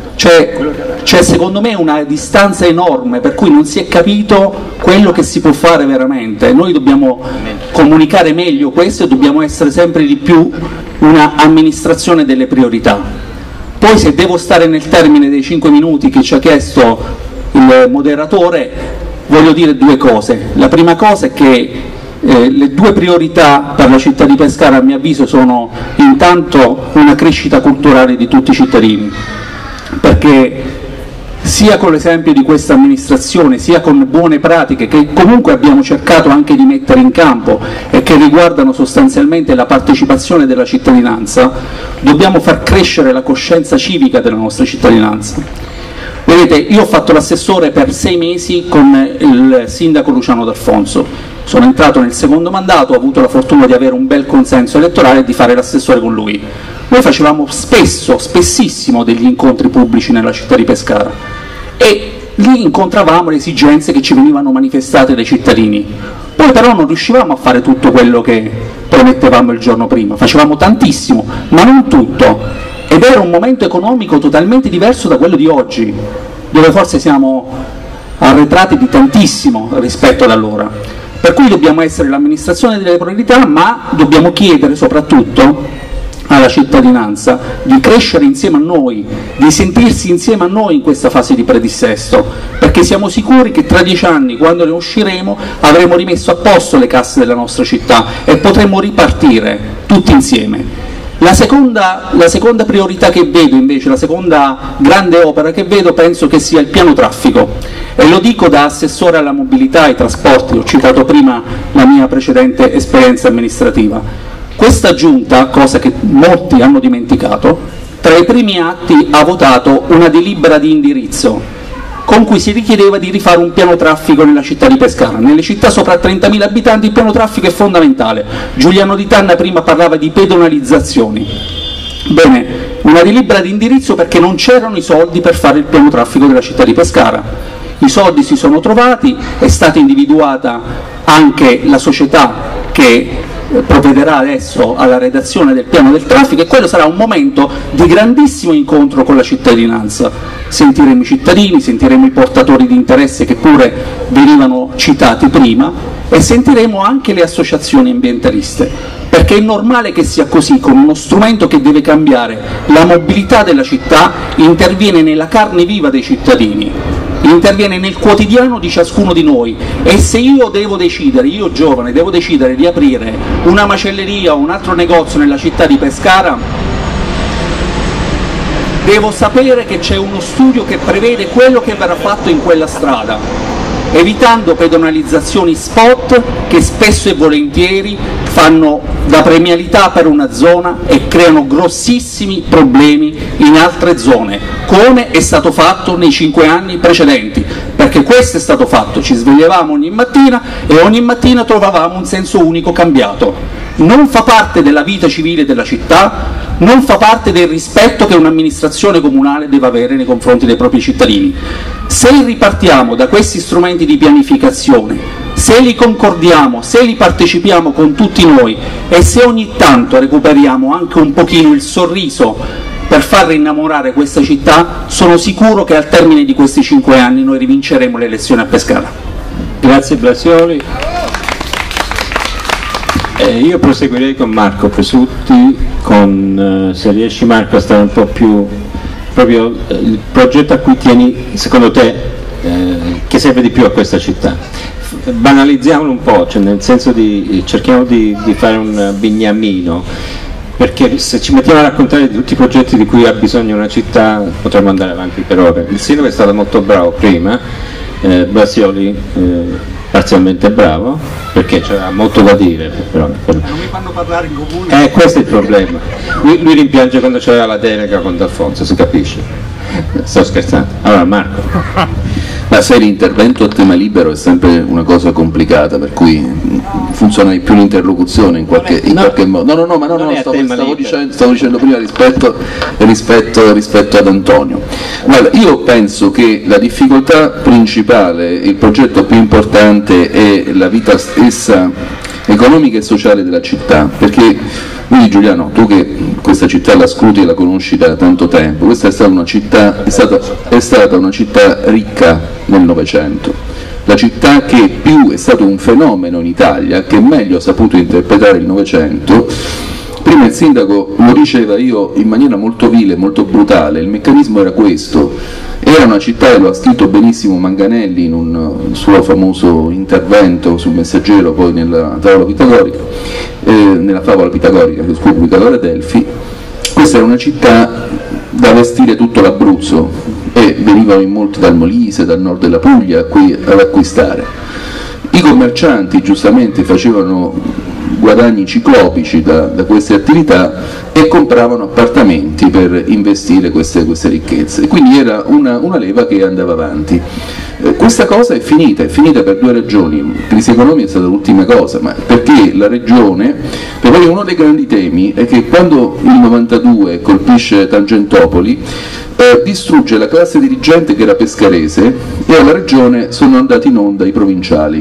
C'è secondo me una distanza enorme, per cui non si è capito quello che si può fare veramente. Noi dobbiamo comunicare meglio questo e dobbiamo essere sempre di più una amministrazione delle priorità. Poi, se devo stare nel termine dei 5 minuti che ci ha chiesto il moderatore, voglio dire due cose. La prima cosa è che le due priorità per la città di Pescara, a mio avviso, sono intanto una crescita culturale di tutti i cittadini, perché sia con l'esempio di questa amministrazione, sia con buone pratiche che comunque abbiamo cercato anche di mettere in campo e che riguardano sostanzialmente la partecipazione della cittadinanza, dobbiamo far crescere la coscienza civica della nostra cittadinanza. Vedete, io ho fatto l'assessore per 6 mesi con il sindaco Luciano D'Alfonso. Sono entrato nel secondo mandato, ho avuto la fortuna di avere un bel consenso elettorale e di fare l'assessore con lui. Noi facevamo spessissimo degli incontri pubblici nella città di Pescara e lì incontravamo le esigenze che ci venivano manifestate dai cittadini. Poi però non riuscivamo a fare tutto quello che promettevamo il giorno prima, facevamo tantissimo, ma non tutto, ed era un momento economico totalmente diverso da quello di oggi, dove forse siamo arretrati di tantissimo rispetto ad allora. Per cui dobbiamo essere l'amministrazione delle priorità, ma dobbiamo chiedere soprattutto alla cittadinanza di crescere insieme a noi, di sentirsi insieme a noi in questa fase di predissesto, perché siamo sicuri che tra 10 anni, quando ne usciremo, avremo rimesso a posto le casse della nostra città e potremo ripartire tutti insieme. La seconda priorità che vedo invece, la seconda grande opera che vedo, penso che sia il piano traffico, e lo dico da assessore alla mobilità e ai trasporti. Ho citato prima la mia precedente esperienza amministrativa. Questa giunta, cosa che molti hanno dimenticato, tra i primi atti ha votato una delibera di indirizzo con cui si richiedeva di rifare un piano traffico nella città di Pescara. Nelle città sopra 30.000 abitanti il piano traffico è fondamentale. Giuliano Di Tanna prima parlava di pedonalizzazioni. Bene, una delibera di indirizzo perché non c'erano i soldi per fare il piano traffico della città di Pescara. I soldi si sono trovati, è stata individuata anche la società che provvederà adesso alla redazione del piano del traffico, e quello sarà un momento di grandissimo incontro con la cittadinanza. Sentiremo i cittadini, sentiremo i portatori di interesse che pure venivano citati prima, e sentiremo anche le associazioni ambientaliste, perché è normale che sia così. Con uno strumento che deve cambiare la mobilità della città, interviene nella carne viva dei cittadini, interviene nel quotidiano di ciascuno di noi. E se io devo decidere, io giovane, devo decidere di aprire una macelleria o un altro negozio nella città di Pescara, devo sapere che c'è uno studio che prevede quello che verrà fatto in quella strada, evitando pedonalizzazioni spot che spesso e volentieri fanno da premialità per una zona e creano grossissimi problemi in altre zone, come è stato fatto nei 5 anni precedenti, perché questo è stato fatto: ci svegliavamo ogni mattina e ogni mattina trovavamo un senso unico cambiato. Non fa parte della vita civile della città, non fa parte del rispetto che un'amministrazione comunale deve avere nei confronti dei propri cittadini. Se ripartiamo da questi strumenti di pianificazione, se li concordiamo, se li partecipiamo con tutti noi, e se ogni tanto recuperiamo anche un pochino il sorriso per far rinnamorare questa città, sono sicuro che al termine di questi 5 anni noi rivinceremo le elezioni a Pescara. Grazie Blasioli. Io proseguirei con Marco Presutti, se riesci Marco a stare un po' più, proprio il progetto a cui tieni, secondo te, che serve di più a questa città. Banalizziamolo un po', cioè nel senso cerchiamo di fare un bignamino, perché se ci mettiamo a raccontare di tutti i progetti di cui ha bisogno una città potremmo andare avanti per ore. Il sindaco è stato molto bravo prima, Blasioli parzialmente bravo, perché c'era molto da dire, però non mi fanno parlare in comune. Questo è il problema. Lui rimpiange quando c'era la delega con D'Alfonso, si capisce. Sto scherzando. Allora Marco. Ma sai, l'intervento a tema libero è sempre una cosa complicata, per cui funziona di più l'interlocuzione in qualche modo. Stavo dicendo prima rispetto ad Antonio. Guarda, io penso che la difficoltà principale, il progetto più importante è la vita stessa economica e sociale della città, perché quindi Giuliano, tu che questa città la scruti e la conosci da tanto tempo, questa è stata una città, è stata una città ricca nel Novecento, la città che più è stato un fenomeno in Italia, che meglio ha saputo interpretare il Novecento. Prima il sindaco lo diceva, io in maniera molto vile, molto brutale, il meccanismo era questo: era una città, e lo ha scritto benissimo Manganelli in un suo famoso intervento sul Messaggero, poi nella favola pitagorica, Pitagora Delfi. Questa era una città da vestire tutto l'Abruzzo, e venivano in molti dal Molise, dal nord della Puglia qui ad acquistare. I commercianti giustamente facevano guadagni ciclopici da queste attività e compravano appartamenti per investire queste ricchezze, e quindi era una leva che andava avanti. Questa cosa è finita per due ragioni. La crisi economica è stata l'ultima cosa, ma perché la regione, per poi uno dei grandi temi è che quando il 92 colpisce Tangentopoli, distrugge la classe dirigente che era pescarese, e alla regione sono andati in onda i provinciali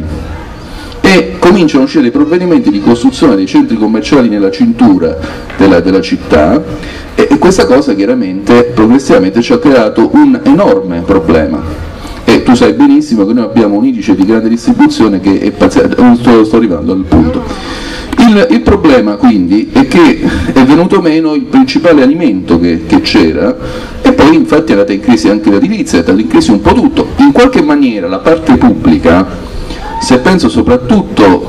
e cominciano a uscire dei provvedimenti di costruzione dei centri commerciali nella cintura della città, e questa cosa chiaramente progressivamente ci ha creato un enorme problema. E tu sai benissimo che noi abbiamo un indice di grande distribuzione che è pazzesco. Sto arrivando al punto. Il problema quindi è che è venuto meno il principale alimento che c'era, e poi infatti è andata in crisi anche l'edilizia, è andata in crisi un po' tutto. In qualche maniera la parte pubblica, se penso soprattutto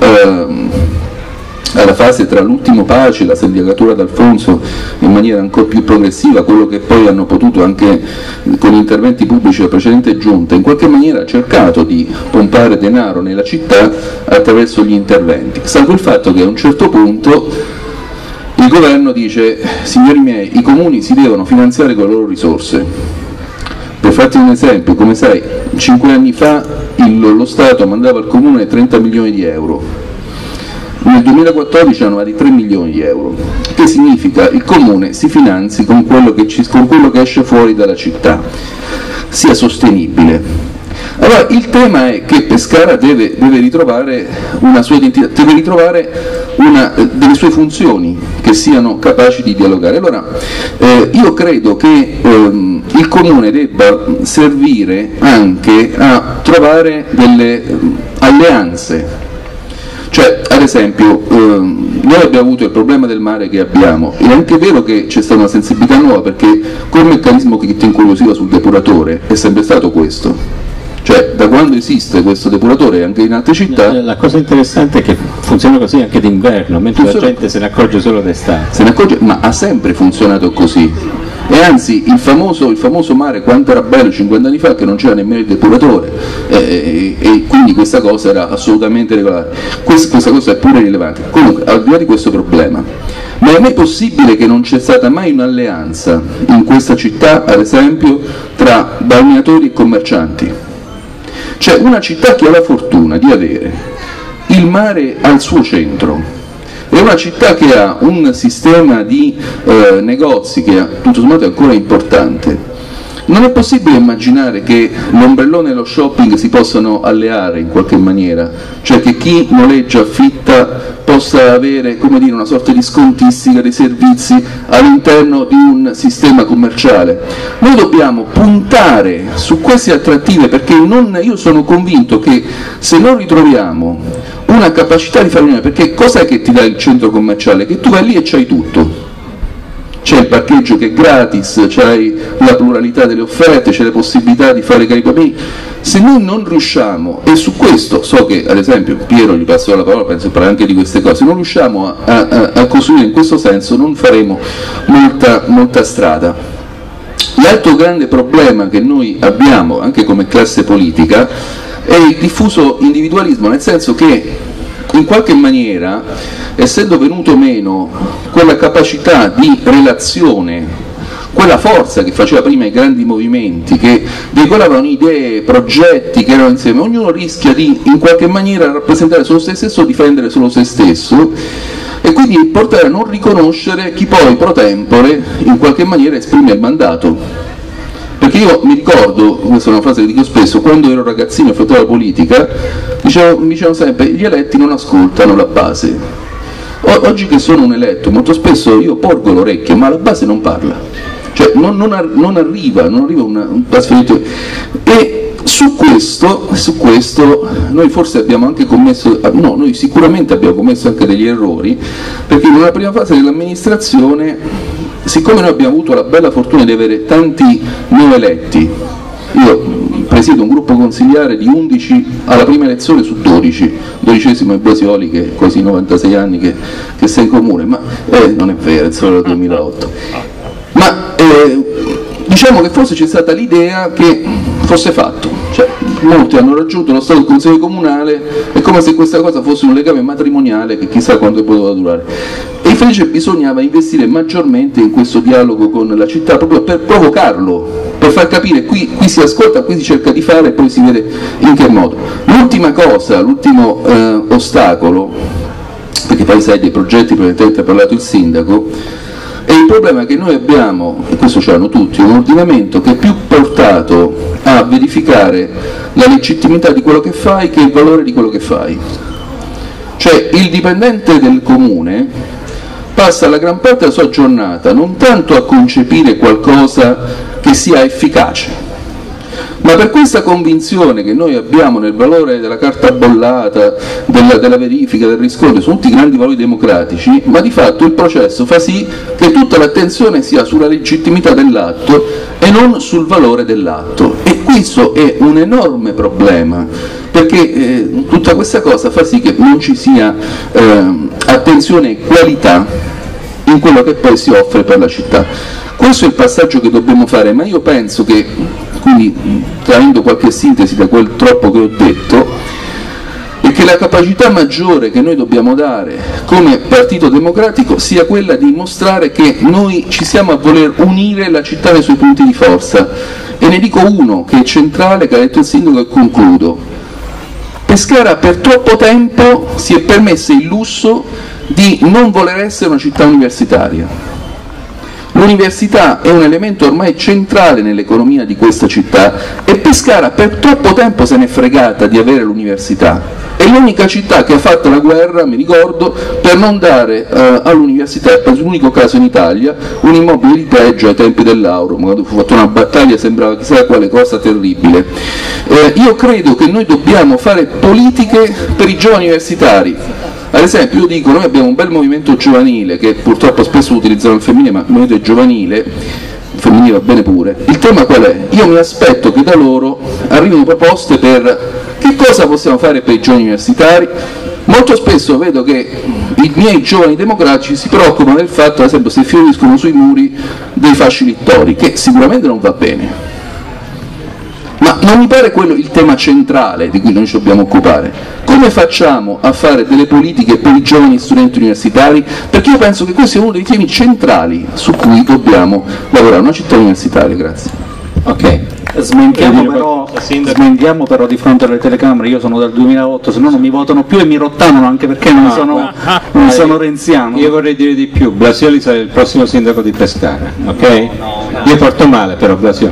alla fase tra l'ultimo Paci e la sindacatura d'Alfonso in maniera ancora più progressiva, quello che poi hanno potuto anche con gli interventi pubblici della precedente giunta, in qualche maniera ha cercato di pompare denaro nella città attraverso gli interventi, salvo il fatto che a un certo punto il governo dice: signori miei, i comuni si devono finanziare con le loro risorse. Per farti un esempio, come sai, 5 anni fa lo Stato mandava al comune 30 milioni di euro, nel 2014 hanno arrivati 3 milioni di euro, che significa il comune si finanzi con quello che esce fuori dalla città, sia sostenibile. Allora il tema è che Pescara deve ritrovare una sua identità, deve ritrovare delle sue funzioni che siano capaci di dialogare. Allora io credo che il comune debba servire anche a trovare delle alleanze. Cioè, ad esempio, noi abbiamo avuto il problema del mare che abbiamo, è anche vero che c'è stata una sensibilità nuova, perché quel meccanismo che ti incuriosiva sul depuratore è sempre stato questo. Cioè, da quando esiste questo depuratore anche in altre città... La cosa interessante è che funziona così anche d'inverno, mentre la gente se ne accorge solo d'estate. Se ne accorge, ma ha sempre funzionato così. E anzi, il famoso mare, quanto era bello 50 anni fa, che non c'era nemmeno il depuratore, e quindi questa cosa era assolutamente regolare. Questa cosa è pure rilevante. Comunque, al di là di questo problema, ma è mai possibile che non c'è stata mai un'alleanza in questa città, ad esempio, tra balneatori e commercianti? Cioè, una città che ha la fortuna di avere il mare al suo centro, è una città che ha un sistema di negozi che tutto sommato è ancora importante. Non è possibile immaginare che l'ombrellone e lo shopping si possano alleare in qualche maniera, cioè che chi noleggia, affitta, possa avere, come dire, una sorta di scontistica dei servizi all'interno di un sistema commerciale. Noi dobbiamo puntare su queste attrattive, perché io sono convinto che se non ritroviamo una capacità di fare unione, perché cos'è che ti dà il centro commerciale? Che tu vai lì e c'hai tutto. C'è il parcheggio che è gratis, c'hai la pluralità delle offerte, c'è la possibilità di fare caricamenti. Se noi non riusciamo, e su questo so che ad esempio Piero gli passo la parola, penso parla anche di queste cose, se non riusciamo a costruire in questo senso non faremo molta strada. L'altro grande problema che noi abbiamo anche come classe politica è il diffuso individualismo, nel senso che in qualche maniera, essendo venuto meno quella capacità di relazione, quella forza che faceva prima i grandi movimenti, che veicolavano idee, progetti che erano insieme, ognuno rischia di in qualche maniera rappresentare solo se stesso o difendere solo se stesso, e quindi portare a non riconoscere chi poi pro tempore in qualche maniera esprime il mandato. Perché io mi ricordo, questa è una frase che dico spesso, quando ero ragazzino e facevo la politica, mi dicevano sempre gli eletti non ascoltano la base. Oggi che sono un eletto, molto spesso io porgo l'orecchio, ma la base non parla, cioè non arriva un trasferimento. E su questo noi forse abbiamo anche commesso, no, noi sicuramente abbiamo commesso anche degli errori, perché in una prima fase dell'amministrazione, siccome noi abbiamo avuto la bella fortuna di avere tanti neoeletti, io presiedo un gruppo consigliare di 11 alla prima elezione su 12esimo è Basioli che ha quasi 96 anni che sta in comune, ma non è vero, è solo dal 2008, ma diciamo che forse c'è stata l'idea che fosse fatto, cioè molti hanno raggiunto lo stato del consiglio comunale, è come se questa cosa fosse un legame matrimoniale che chissà quanto poteva durare, e invece bisognava investire maggiormente in questo dialogo con la città proprio per provocarlo, per far capire qui si ascolta, qui si cerca di fare e poi si vede in che modo. L'ultima cosa, l'ultimo ostacolo, perché poi sai dei progetti preventivamente ha parlato il sindaco, è il problema che noi abbiamo, e questo ce l'hanno tutti, un ordinamento che è più portato a verificare la legittimità di quello che fai che il valore di quello che fai. Cioè il dipendente del comune passa la gran parte della sua giornata non tanto a concepire qualcosa che sia efficace, ma per questa convinzione che noi abbiamo nel valore della carta bollata, della verifica, del riscontro, sono tutti grandi valori democratici, ma di fatto il processo fa sì che tutta l'attenzione sia sulla legittimità dell'atto e non sul valore dell'atto, e questo è un enorme problema, perché tutta questa cosa fa sì che non ci sia attenzione e qualità in quello che poi si offre per la città. Questo è il passaggio che dobbiamo fare, ma io penso che, quindi traendo qualche sintesi da quel troppo che ho detto, è che la capacità maggiore che noi dobbiamo dare come Partito Democratico sia quella di mostrare che noi ci siamo a voler unire la città nei suoi punti di forza, e ne dico uno che è centrale, che ha detto il sindaco, e concludo. Pescara per troppo tempo si è permessa il lusso di non voler essere una città universitaria. L'università è un elemento ormai centrale nell'economia di questa città, e Pescara per troppo tempo se n'è fregata di avere l'università. È l'unica città che ha fatto la guerra, mi ricordo, per non dare all'università, per l'unico caso in Italia, un immobile di pregio ai tempi dell'Auro, quando fu fatta una battaglia sembrava chissà quale cosa terribile. Io credo che noi dobbiamo fare politiche per i giovani universitari. Ad esempio io dico, noi abbiamo un bel movimento giovanile che purtroppo spesso utilizzano il femminile, ma il movimento giovanile, il femminile va bene pure. Il tema qual è? Io mi aspetto che da loro arrivino proposte per che cosa possiamo fare per i giovani universitari. Molto spesso vedo che i miei giovani democratici si preoccupano del fatto, ad esempio, se fioriscono sui muri dei fasci littori, che sicuramente non va bene. Ma non mi pare quello il tema centrale di cui noi ci dobbiamo occupare. Come facciamo a fare delle politiche per i giovani studenti universitari? Perché io penso che questo sia uno dei temi centrali su cui dobbiamo lavorare, una città universitaria. Grazie. Ok. Smentiamo però di fronte alle telecamere, io sono dal 2008, se no non mi votano più e mi rottamano, anche perché non sono renziano. Io vorrei dire di più, Blasioli sarà il prossimo sindaco di Pescara, ok? Io porto male però Blasioli.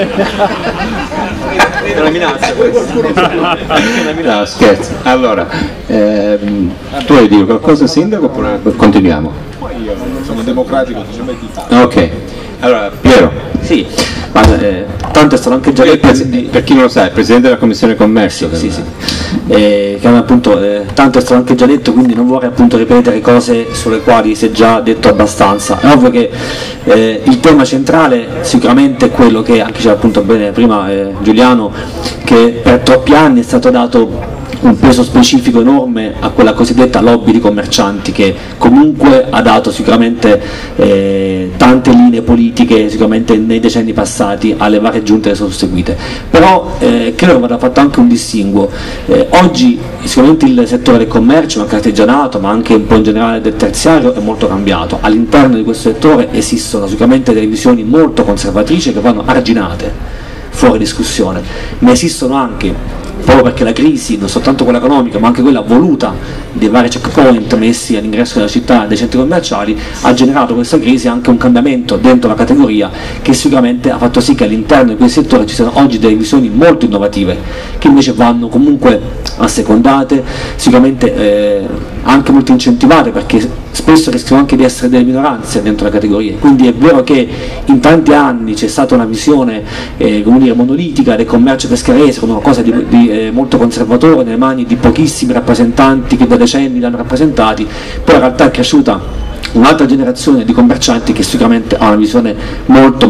È una minaccia questa. No, scherzo. Allora, tu vuoi dire qualcosa sindaco oppure continuiamo? Io sono democratico, ci metti fatto. Ok. Allora, Piero. Sì, ma tanto è stato anche già detto, per chi non lo sa, è il Presidente della Commissione Commercio. Sì. Che appunto, tanto è stato anche già detto, quindi non vorrei appunto ripetere cose sulle quali si è già detto abbastanza. È ovvio che il tema centrale sicuramente è quello che anche c'era appunto bene prima Giuliano, che per troppi anni è stato dato un peso specifico enorme a quella cosiddetta lobby di commercianti, che comunque ha dato sicuramente tante linee politiche sicuramente nei decenni passati alle varie giunte che sono seguite, però credo che vada fatto anche un distinguo. Oggi sicuramente il settore del commercio, anche l'artigianato, ma anche un po' in generale del terziario, è molto cambiato. All'interno di questo settore esistono sicuramente delle visioni molto conservatrici che vanno arginate, fuori discussione, ma esistono anche proprio perché la crisi, non soltanto quella economica ma anche quella voluta dei vari checkpoint messi all'ingresso della città, dei centri commerciali, ha generato questa crisi anche un cambiamento dentro la categoria che sicuramente ha fatto sì che all'interno di quel settore ci siano oggi delle visioni molto innovative che invece vanno comunque assecondate, sicuramente anche molto incentivate, perché spesso rischiano anche di essere delle minoranze dentro la categoria. Quindi è vero che in tanti anni c'è stata una visione come dire, monolitica del commercio pescarese come una cosa di molto conservatore nelle mani di pochissimi rappresentanti che da decenni l'hanno rappresentati, poi in realtà è cresciuta un'altra generazione di commercianti che sicuramente ha una visione molto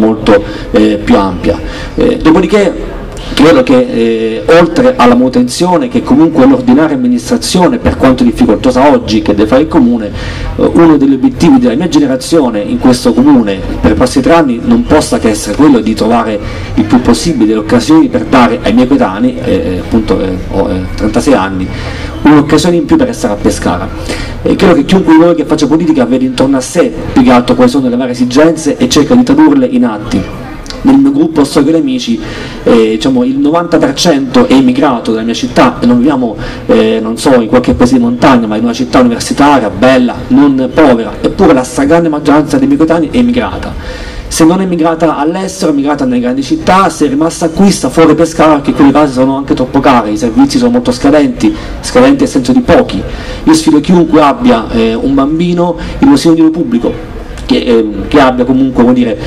più ampia. Dopodiché credo che oltre alla manutenzione, che comunque è l'ordinaria amministrazione per quanto difficoltosa oggi che deve fare il comune, uno degli obiettivi della mia generazione in questo comune per i prossimi 3 anni non possa che essere quello di trovare il più possibile delle occasioni per dare ai miei coetanei, appunto ho 36 anni, un'occasione in più per restare a Pescara. Credo che chiunque di noi che faccia politica vede intorno a sé più che altro quali sono le varie esigenze e cerca di tradurle in atti. Nel mio gruppo storico di amici diciamo, il 90% è immigrato dalla mia città e non viviamo non so, in qualche paese di montagna, ma in una città universitaria, bella, non povera, eppure la stragrande maggioranza dei miei coetanei è immigrata. Se non è migrata all'estero, è migrata nelle grandi città, se è rimasta qui sta fuori Pescara perché quelle case sono anche troppo care, i servizi sono molto scadenti nel senso di pochi. Io sfido chiunque abbia un bambino in un asilo pubblico che abbia comunque vuol dire,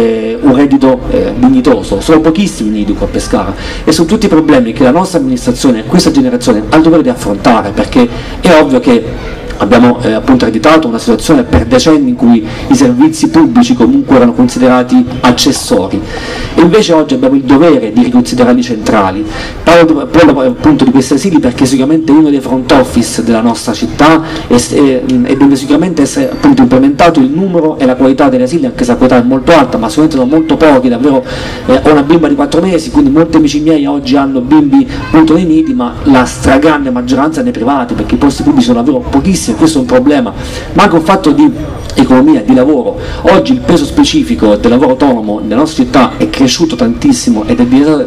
un reddito dignitoso. Sono pochissimi nidi qua a Pescara e sono tutti problemi che la nostra amministrazione e questa generazione ha il dovere di affrontare, perché è ovvio che abbiamo appunto ereditato una situazione per decenni in cui i servizi pubblici comunque erano considerati accessori e invece oggi abbiamo il dovere di riconsiderarli centrali. Parlo appunto di questi asili perché sicuramente è uno dei front office della nostra città e deve sicuramente essere appunto implementato il numero e la qualità degli asili, anche se la qualità è molto alta, ma sicuramente sono molto pochi, davvero. Ho una bimba di 4 mesi, quindi molti amici miei oggi hanno bimbi appunto nei nidi, ma la stragrande maggioranza nei privati, perché i posti pubblici sono davvero pochissimi. Questo è un problema, ma anche un fatto di economia, di lavoro. Oggi il peso specifico del lavoro autonomo nella nostra città è cresciuto tantissimo ed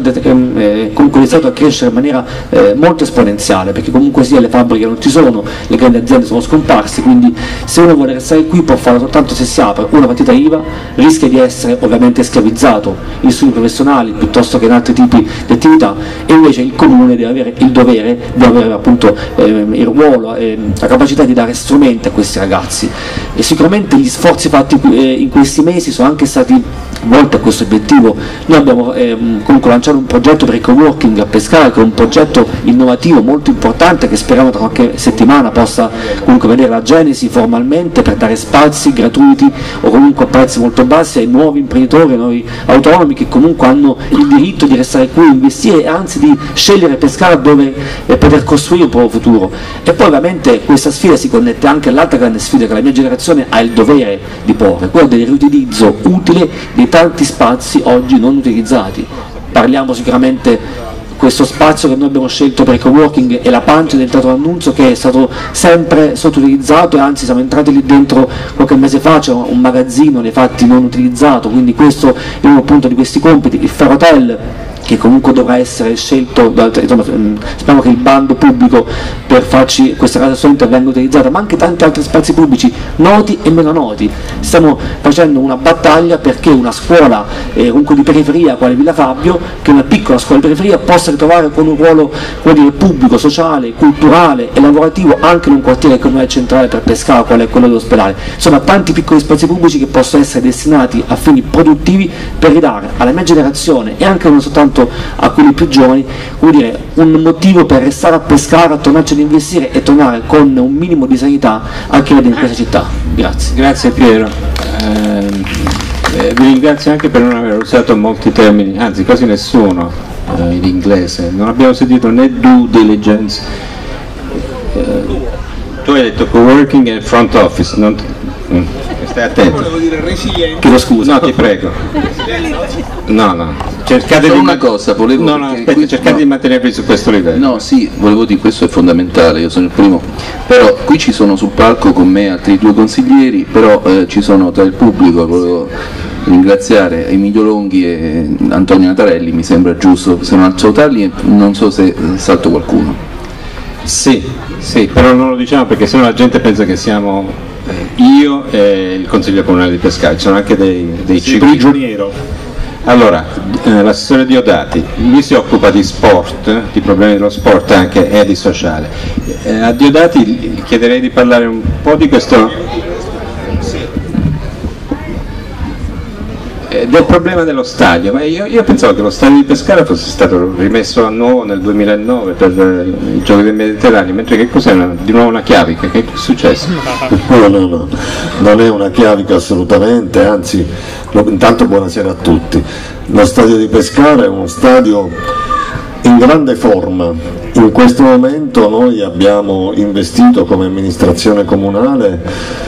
è comunque iniziato a crescere in maniera molto esponenziale, perché comunque sia le fabbriche non ci sono, le grandi aziende sono scomparse, quindi se uno vuole restare qui può farlo soltanto se si apre una partita IVA, rischia di essere ovviamente schiavizzato in studi professionali piuttosto che in altri tipi di attività, e invece il comune deve avere il dovere di avere appunto il ruolo e la capacità di dare strumenti a questi ragazzi. E sicuramente gli sforzi fatti in questi mesi sono anche stati volti a questo obiettivo. Noi abbiamo comunque lanciato un progetto per il coworking a Pescara, che è un progetto innovativo molto importante che speriamo tra qualche settimana possa comunque vedere la genesi formalmente, per dare spazi gratuiti o comunque a prezzi molto bassi ai nuovi imprenditori, ai nuovi autonomi che comunque hanno il diritto di restare qui, investire e anzi di scegliere Pescara dove poter costruire un proprio futuro. E poi ovviamente questa sfida si connette anche all'altra grande sfida che la mia generazione ha il dovere di porre, quella del riutilizzo utile dei tanti spazi oggi non utilizzati. Parliamo sicuramente questo spazio che noi abbiamo scelto per il coworking e la pancia del Teatro D'Annunzio, che è stato sempre sottoutilizzato, e anzi siamo entrati lì dentro qualche mese fa, c'è un magazzino nei fatti non utilizzato, quindi questo è uno appunto di questi compiti. Il Ferrotel, che comunque dovrà essere scelto, insomma, speriamo che il bando pubblico per farci questa casa solamente venga utilizzata, ma anche tanti altri spazi pubblici noti e meno noti. Stiamo facendo una battaglia perché una scuola comunque di periferia quale Villa Fabio, che è una piccola scuola di periferia, possa ritrovare con un ruolo, come dire, pubblico, sociale, culturale e lavorativo anche in un quartiere che non è centrale per Pescara, quale è quello dell'ospedale. Insomma, tanti piccoli spazi pubblici che possono essere destinati a fini produttivi per ridare alla mia generazione e anche non soltanto a quelli più giovani, come dire, un motivo per restare a Pescara, tornarci ad investire e tornare con un minimo di sanità anche in questa città. Grazie. Grazie Piero. Vi ringrazio anche per non aver usato molti termini, anzi quasi nessuno in inglese. Non abbiamo sentito né due diligence. Tu hai detto coworking e front office, non... Stai attento. Volevo dire resilienza. Chiedo scusa. No, ti prego. No. Cercate di una cosa, volevo cercate di mantenervi su questo livello. No, sì, volevo dire, questo è fondamentale, io sono il primo. Però qui ci sono sul palco con me altri 2 consiglieri, però ci sono tra il pubblico, volevo ringraziare Emilio Longhi e Antonio Natarelli, mi sembra giusto, se non salutarli, non so se salto qualcuno. Sì, però non lo diciamo perché sennò la gente pensa che siamo io e il Consiglio Comunale di Pescara, ci sono anche dei prigioniero. Allora, l'assessore Diodati, lui si occupa di sport, di problemi dello sport anche e di sociale. A Diodati chiederei di parlare un po' di questo, del problema dello stadio. Ma io pensavo che lo stadio di Pescara fosse stato rimesso a nuovo nel 2009 per i Giochi del Mediterraneo, mentre che cos'è? Di nuovo una chiavica? Che è successo? No, non è una chiavica assolutamente, anzi, intanto buonasera a tutti. Lo stadio di Pescara è uno stadio in grande forma. In questo momento noi abbiamo investito come amministrazione comunale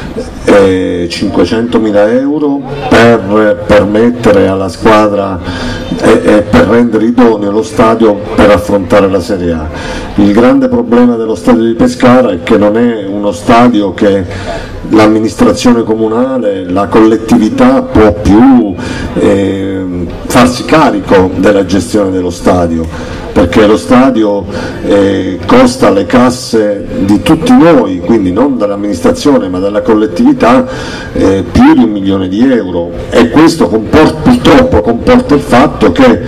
500.000 euro per permettere alla squadra e per rendere idoneo lo stadio per affrontare la Serie A. Il grande problema dello stadio di Pescara è che non è uno stadio che l'amministrazione comunale, la collettività può più farsi carico della gestione dello stadio, perché lo stadio costa alle casse di tutti noi, quindi non dell'amministrazione ma della collettività, più di 1 milione di euro, e questo purtroppo comporta il fatto che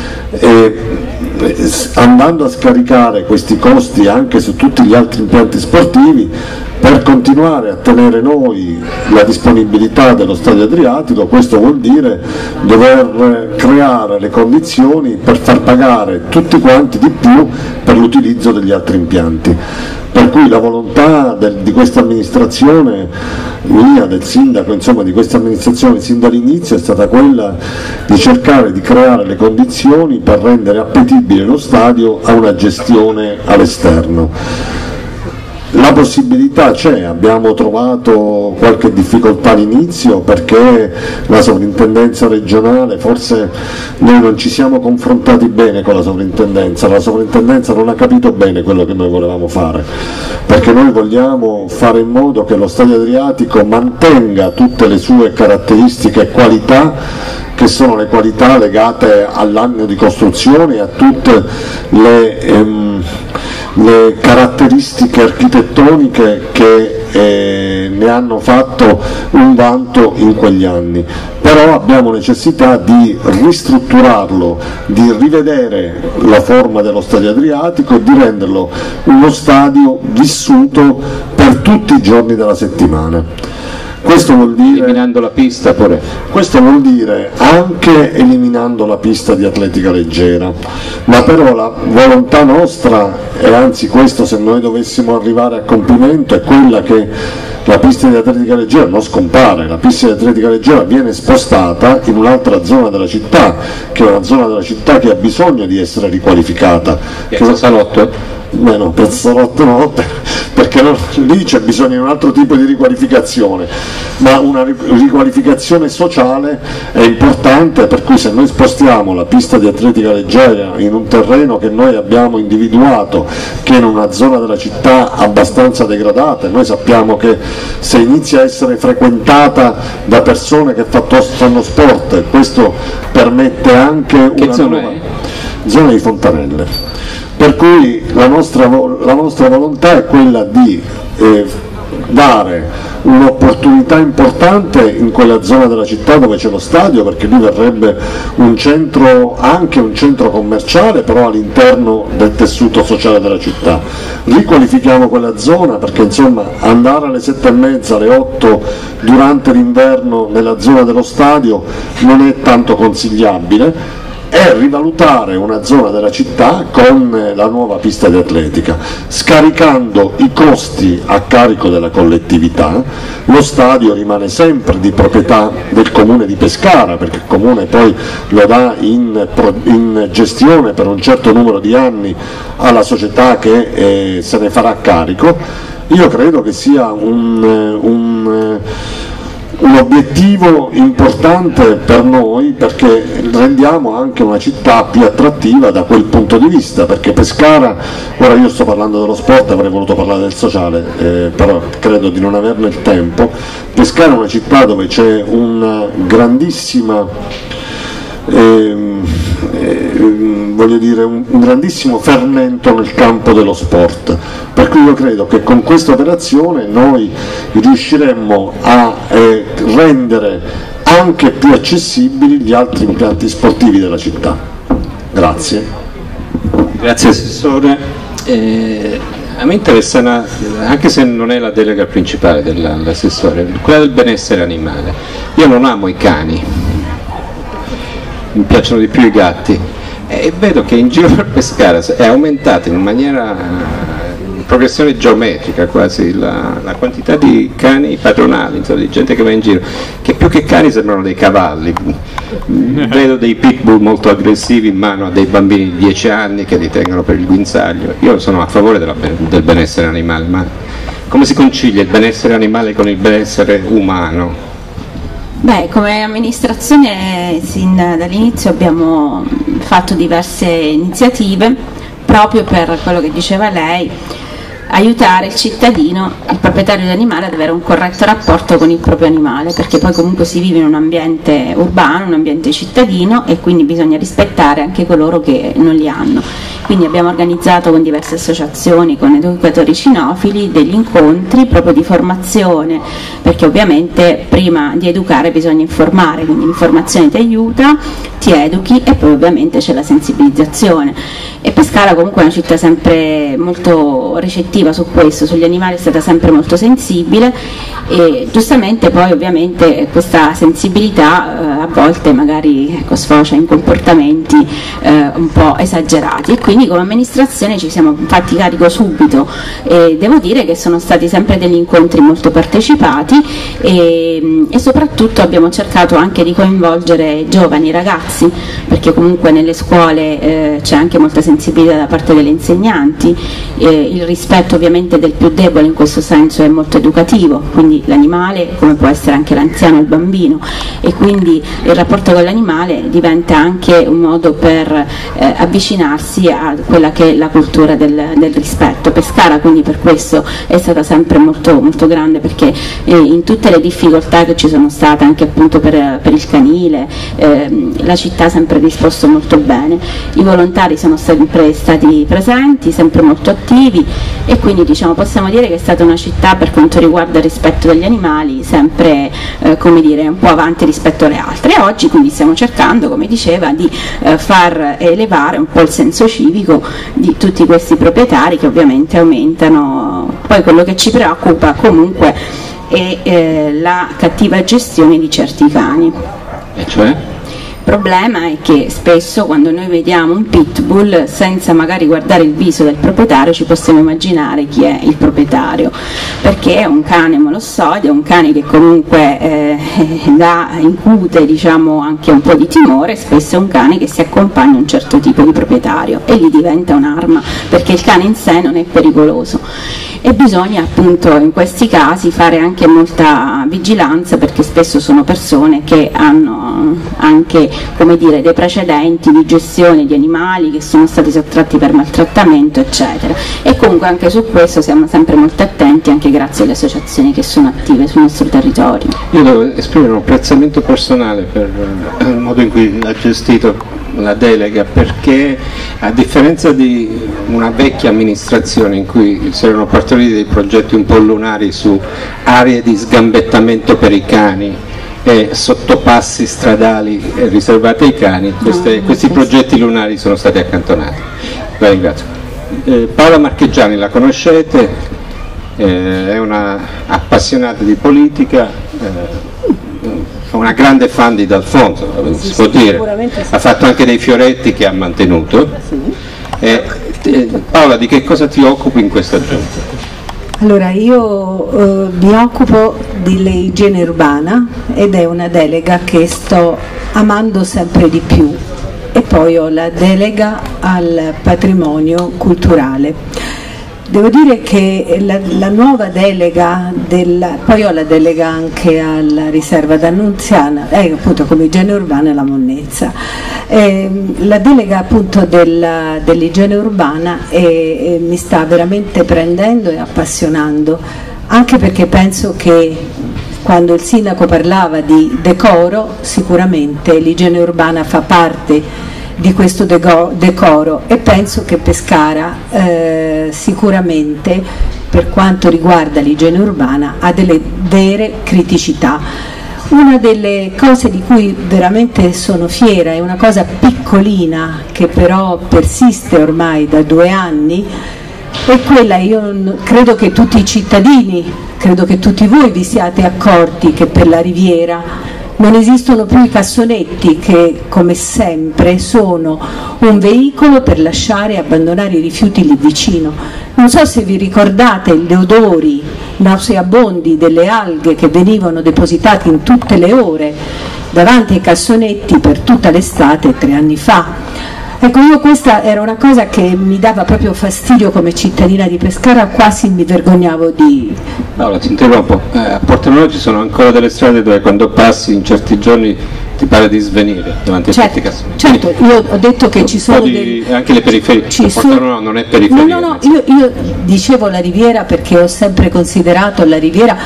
andando a scaricare questi costi anche su tutti gli altri impianti sportivi, per continuare a tenere noi la disponibilità dello stadio Adriatico, questo vuol dire dover creare le condizioni per far pagare tutti quanti di più per l'utilizzo degli altri impianti. Per cui la volontà di questa amministrazione, mia, del sindaco, insomma di questa amministrazione sin dall'inizio è stata quella di cercare di creare le condizioni per rendere appetibile lo stadio a una gestione all'esterno. La possibilità c'è, abbiamo trovato qualche difficoltà all'inizio perché la sovrintendenza regionale, forse noi non ci siamo confrontati bene con la sovrintendenza non ha capito bene quello che noi volevamo fare, perché noi vogliamo fare in modo che lo stadio Adriatico mantenga tutte le sue caratteristiche e qualità, che sono le qualità legate all'anno di costruzione e a tutte le caratteristiche architettoniche che ne hanno fatto un vanto in quegli anni. Però abbiamo necessità di ristrutturarlo, di rivedere la forma dello stadio Adriatico e di renderlo uno stadio vissuto per tutti i giorni della settimana. Questo vuol dire, eliminando la pista pure. Questo vuol dire anche eliminando la pista di atletica leggera, ma però la volontà nostra, e anzi questo se noi dovessimo arrivare a compimento, è quella che la pista di atletica leggera non scompare, la pista di atletica leggera viene spostata in un'altra zona della città, che è una zona della città che ha bisogno di essere riqualificata. Piazza Salotto? Beh no, Piazza Salotto no, perché lì c'è bisogno di un altro tipo di riqualificazione, ma una riqualificazione sociale è importante, per cui se noi spostiamo la pista di atletica leggera in un terreno che noi abbiamo individuato, che è in una zona della città abbastanza degradata, noi sappiamo che se inizia a essere frequentata da persone che fanno sport, questo permette anche una nuova zona di Fontanelle. Per cui la nostra volontà è quella di dare un'opportunità importante in quella zona della città dove c'è lo stadio, perché lì verrebbe un centro, anche un centro commerciale, però all'interno del tessuto sociale della città. Riqualifichiamo quella zona perché insomma andare alle 7:30, alle 8 durante l'inverno nella zona dello stadio non è tanto consigliabile, e rivalutare una zona della città con la nuova pista di atletica, scaricando i costi a carico della collettività. Lo stadio rimane sempre di proprietà del comune di Pescara, perché il comune poi lo dà in gestione per un certo numero di anni alla società che se ne farà carico. Io credo che sia un obiettivo importante per noi, perché rendiamo anche una città più attrattiva da quel punto di vista, perché Pescara, ora io sto parlando dello sport, avrei voluto parlare del sociale, però credo di non averne il tempo. Pescara è una città dove c'è una grandissima voglio dire un grandissimo fermento nel campo dello sport, per cui io credo che con questa operazione noi riusciremmo a rendere anche più accessibili gli altri impianti sportivi della città. Grazie. Grazie Assessore. A me interessa, anche se non è la delega principale dell'Assessore, quella del benessere animale. Io non amo i cani, mi piacciono di più i gatti, e vedo che in giro per Pescara è aumentata in maniera progressione geometrica quasi la quantità di cani padronali, insomma, di gente che va in giro, che più che cani sembrano dei cavalli. Vedo dei pitbull molto aggressivi in mano a dei bambini di 10 anni che li tengono per il guinzaglio. Io sono a favore del benessere animale, ma come si concilia il benessere animale con il benessere umano? Beh, come amministrazione sin dall'inizio abbiamo fatto diverse iniziative proprio per quello che diceva lei, aiutare il cittadino, il proprietario di animale ad avere un corretto rapporto con il proprio animale, perché poi comunque si vive in un ambiente urbano, un ambiente cittadino, e quindi bisogna rispettare anche coloro che non li hanno. Quindi abbiamo organizzato con diverse associazioni, con educatori cinofili, degli incontri proprio di formazione, perché ovviamente prima di educare bisogna informare, quindi l'informazione ti aiuta, ti educhi, e poi ovviamente c'è la sensibilizzazione. E Pescara comunque è una città sempre molto recettiva su questo, sugli animali è stata sempre molto sensibile, e giustamente poi ovviamente questa sensibilità a volte magari sfocia in comportamenti un po' esagerati, e quindi come amministrazione ci siamo fatti carico subito, e devo dire che sono stati sempre degli incontri molto partecipati, e soprattutto abbiamo cercato anche di coinvolgere giovani ragazzi, perché comunque nelle scuole c'è anche molta sensibilità da parte delle insegnanti, il rispetto ovviamente del più debole in questo senso è molto educativo, quindi l'animale come può essere anche l'anziano o il bambino, e quindi il rapporto con l'animale diventa anche un modo per avvicinarsi a quella che è la cultura del rispetto. Pescara quindi per questo è stata sempre molto, molto grande, perché in tutte le difficoltà che ci sono state anche appunto per il canile, la città ha sempre risposto molto bene, i volontari sono sempre stati presenti, sempre molto attivi, e quindi diciamo possiamo dire che è stata una città, per quanto riguarda il rispetto degli animali, sempre come dire un po' avanti rispetto alle altre. E oggi quindi stiamo cercando, come diceva, di far elevare un po' il senso civico di tutti questi proprietari, che ovviamente aumentano. Poi quello che ci preoccupa comunque è la cattiva gestione di certi cani. E cioè? Il problema è che spesso quando noi vediamo un pitbull, senza magari guardare il viso del proprietario, ci possiamo immaginare chi è il proprietario, perché è un cane molossoide, è un cane che comunque incute diciamo anche un po' di timore, spesso è un cane che si accompagna a un certo tipo di proprietario e gli diventa un'arma, perché il cane in sé non è pericoloso. E bisogna appunto in questi casi fare anche molta vigilanza, perché spesso sono persone che hanno anche, come dire, dei precedenti di gestione di animali che sono stati sottratti per maltrattamento eccetera, e comunque anche su questo siamo sempre molto attenti, anche grazie alle associazioni che sono attive sul nostro territorio. Io devo esprimere un apprezzamento personale per il modo in cui ha gestito la delega, perché a differenza di una vecchia amministrazione in cui si erano partoriti dei progetti un po' lunari su aree di sgambettamento per i cani e sottopassi stradali riservati ai cani, questi progetti lunari sono stati accantonati. La ringrazio. Paola Marcheggiani la conoscete, è una appassionata di politica, una grande fan di D'Alfonso, si può dire, ha fatto anche dei fioretti che ha mantenuto. Paola, di che cosa ti occupi in questa giunta? Allora, io mi occupo dell'igiene urbana ed è una delega che sto amando sempre di più, e poi ho la delega al patrimonio culturale. Devo dire che la nuova delega, poi ho la delega anche alla riserva d'Annunziana, appunto come igiene urbana e la monnezza. La delega appunto dell'igiene urbana mi sta veramente prendendo e appassionando, anche perché penso che quando il sindaco parlava di decoro, sicuramente l'igiene urbana fa parte di questo decoro, e penso che Pescara sicuramente, per quanto riguarda l'igiene urbana, ha delle vere criticità. Una delle cose di cui veramente sono fiera è una cosa piccolina che però persiste ormai da 2 anni, è quella, io credo che tutti i cittadini, credo che tutti voi vi siate accorti che per la Riviera non esistono più i cassonetti, che come sempre sono un veicolo per lasciare e abbandonare i rifiuti lì vicino. Non so se vi ricordate gli odori nauseabondi delle alghe che venivano depositate in tutte le ore davanti ai cassonetti per tutta l'estate 3 anni fa. Ecco, io questa era una cosa che mi dava proprio fastidio come cittadina di Pescara, quasi mi vergognavo di... Paola, ti interrompo, a Portanova ci sono ancora delle strade dove quando passi in certi giorni ti pare di svenire davanti a certi cassonetti. Certo, io ho detto che ci sono anche le periferie, Portanova non è periferia. No, io dicevo la Riviera perché ho sempre considerato la Riviera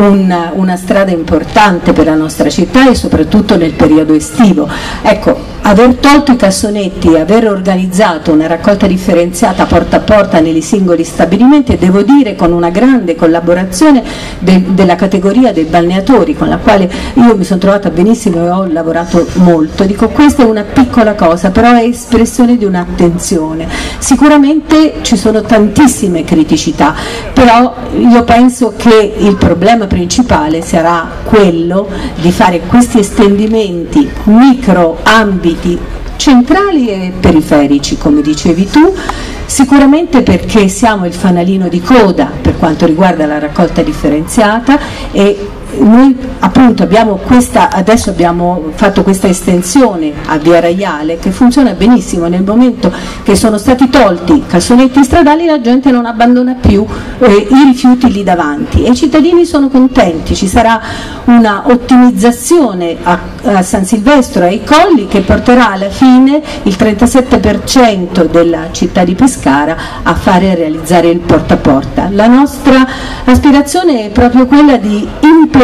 una strada importante per la nostra città e soprattutto nel periodo estivo. Ecco, aver tolto i cassonetti, aver organizzato una raccolta differenziata porta a porta nei singoli stabilimenti, e devo dire con una grande collaborazione della categoria dei balneatori, con la quale io mi sono trovata benissimo e ho lavorato molto. Dico, questa è una piccola cosa, però è espressione di un'attenzione. Sicuramente ci sono tantissime criticità, però io penso che il problema principale sarà quello di fare questi estendimenti micro ambiti centrali e periferici, come dicevi tu, sicuramente perché siamo il fanalino di coda per quanto riguarda la raccolta differenziata, e noi appunto adesso abbiamo fatto questa estensione a Via Raiale che funziona benissimo. Nel momento che sono stati tolti i cassonetti stradali la gente non abbandona più i rifiuti lì davanti e i cittadini sono contenti. Ci sarà una ottimizzazione a San Silvestro e ai Colli che porterà alla fine il 37% della città di Pescara a fare realizzare il porta a porta. La nostra aspirazione è proprio quella di implementare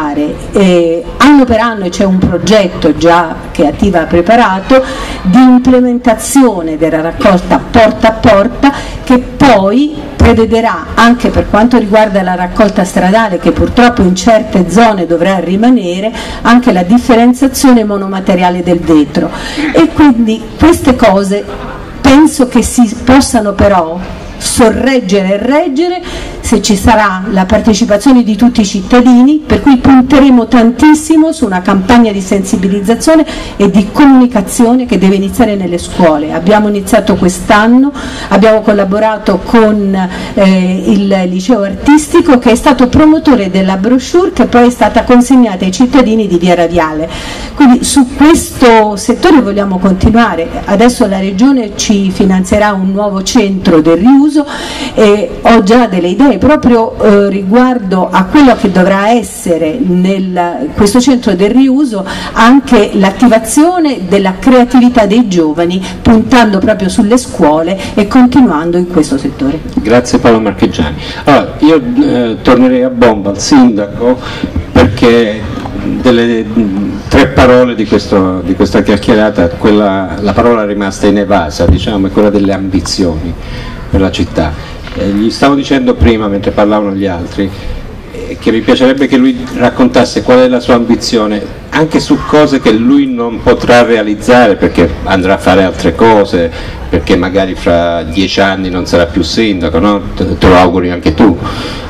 anno per anno, e c'è un progetto già che Attiva ha preparato di implementazione della raccolta porta a porta, che poi prevederà anche per quanto riguarda la raccolta stradale, che purtroppo in certe zone dovrà rimanere, anche la differenziazione monomateriale del vetro. E quindi queste cose penso che si possano però sorreggere e reggere se ci sarà la partecipazione di tutti i cittadini, per cui punteremo tantissimo su una campagna di sensibilizzazione e di comunicazione che deve iniziare nelle scuole. Abbiamo iniziato quest'anno, abbiamo collaborato con il liceo artistico, che è stato promotore della brochure che poi è stata consegnata ai cittadini di Via Raiale. Quindi su questo settore vogliamo continuare. Adesso la Regione ci finanzierà un nuovo centro del riuso e ho già delle idee proprio riguardo a quello che dovrà essere questo centro del riuso, anche l'attivazione della creatività dei giovani, puntando proprio sulle scuole e continuando in questo settore. Grazie Paolo Marchigiani. Allora, io tornerei a bomba al sindaco, perché delle 3 parole di questa chiacchierata, la parola rimasta inevasa, diciamo, è quella delle ambizioni per la città. Gli stavo dicendo prima, mentre parlavano gli altri, che mi piacerebbe che lui raccontasse qual è la sua ambizione, anche su cose che lui non potrà realizzare perché andrà a fare altre cose, perché magari fra 10 anni non sarà più sindaco, no? Te lo auguri anche tu.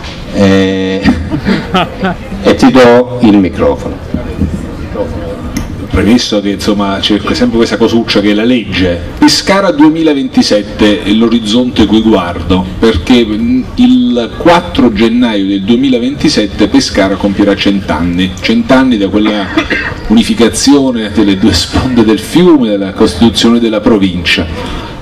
E ti do il microfono. Premesso che insomma c'è sempre questa cosuccia che è la legge. Pescara 2027 è l'orizzonte cui guardo, perché il 4 gennaio del 2027 Pescara compierà 100 anni da quella unificazione delle 2 sponde del fiume, della costituzione della provincia.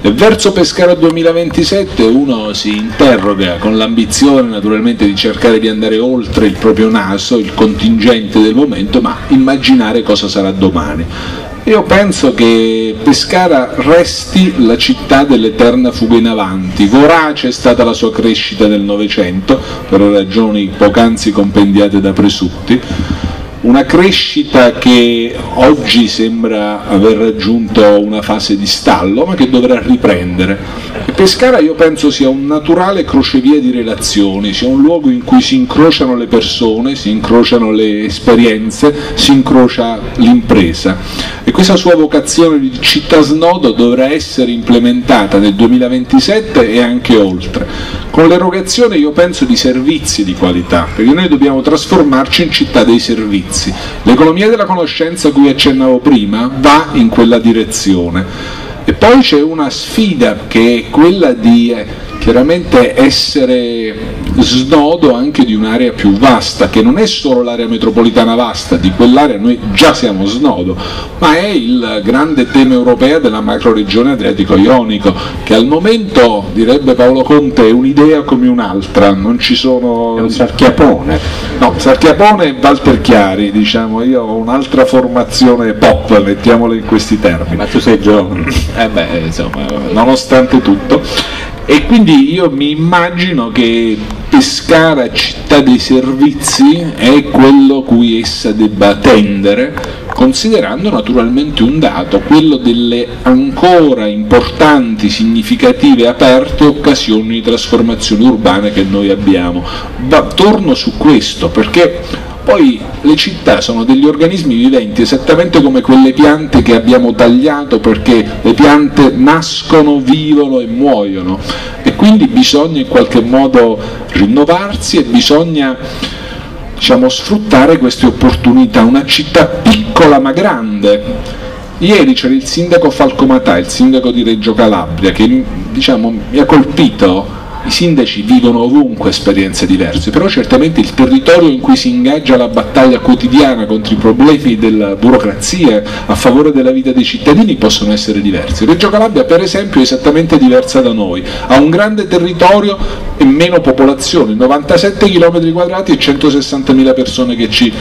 E verso Pescara 2027 uno si interroga con l'ambizione naturalmente di cercare di andare oltre il proprio naso, il contingente del momento, ma immaginare cosa sarà domani. Io penso che Pescara resti la città dell'eterna fuga in avanti. Vorace è stata la sua crescita nel Novecento, per ragioni poc'anzi compendiate da Presutti, una crescita che oggi sembra aver raggiunto una fase di stallo, ma che dovrà riprendere. E Pescara io penso sia un naturale crocevia di relazioni, sia un luogo in cui si incrociano le persone, si incrociano le esperienze, si incrocia l'impresa. E questa sua vocazione di città snodo dovrà essere implementata nel 2027 e anche oltre, con l'erogazione io penso di servizi di qualità, perché noi dobbiamo trasformarci in città dei servizi. L'economia della conoscenza a cui accennavo prima va in quella direzione. E poi c'è una sfida che è quella di chiaramente essere snodo anche di un'area più vasta, che non è solo l'area metropolitana vasta, di quell'area noi già siamo snodo, ma è il grande tema europeo della macroregione Adriatico-Ionico, che al momento, direbbe Paolo Conte, è un'idea come un'altra, non ci sono... È un sarchiapone. No, sarchiapone e Walter Chiari, diciamo, io ho un'altra formazione pop, mettiamola in questi termini. Ma tu sei giovane. Insomma, nonostante tutto. E quindi io mi immagino che Pescara, città dei servizi, è quello cui essa debba tendere, considerando naturalmente un dato, quello delle ancora importanti, significative, aperte occasioni di trasformazione urbana che noi abbiamo. Torno su questo perché poi le città sono degli organismi viventi, esattamente come quelle piante che abbiamo tagliato, perché le piante nascono, vivono e muoiono, e quindi bisogna in qualche modo rinnovarsi e bisogna, diciamo, sfruttare queste opportunità. Una città piccola ma grande. Ieri c'era il sindaco Falco Matà, il sindaco di Reggio Calabria, che, diciamo, mi ha colpito. I sindaci vivono ovunque esperienze diverse, però certamente il territorio in cui si ingaggia la battaglia quotidiana contro i problemi della burocrazia a favore della vita dei cittadini possono essere diversi. Reggio Calabria, per esempio, è esattamente diversa da noi, ha un grande territorio e meno popolazione, 97 km quadrati e 160.000 persone che ci...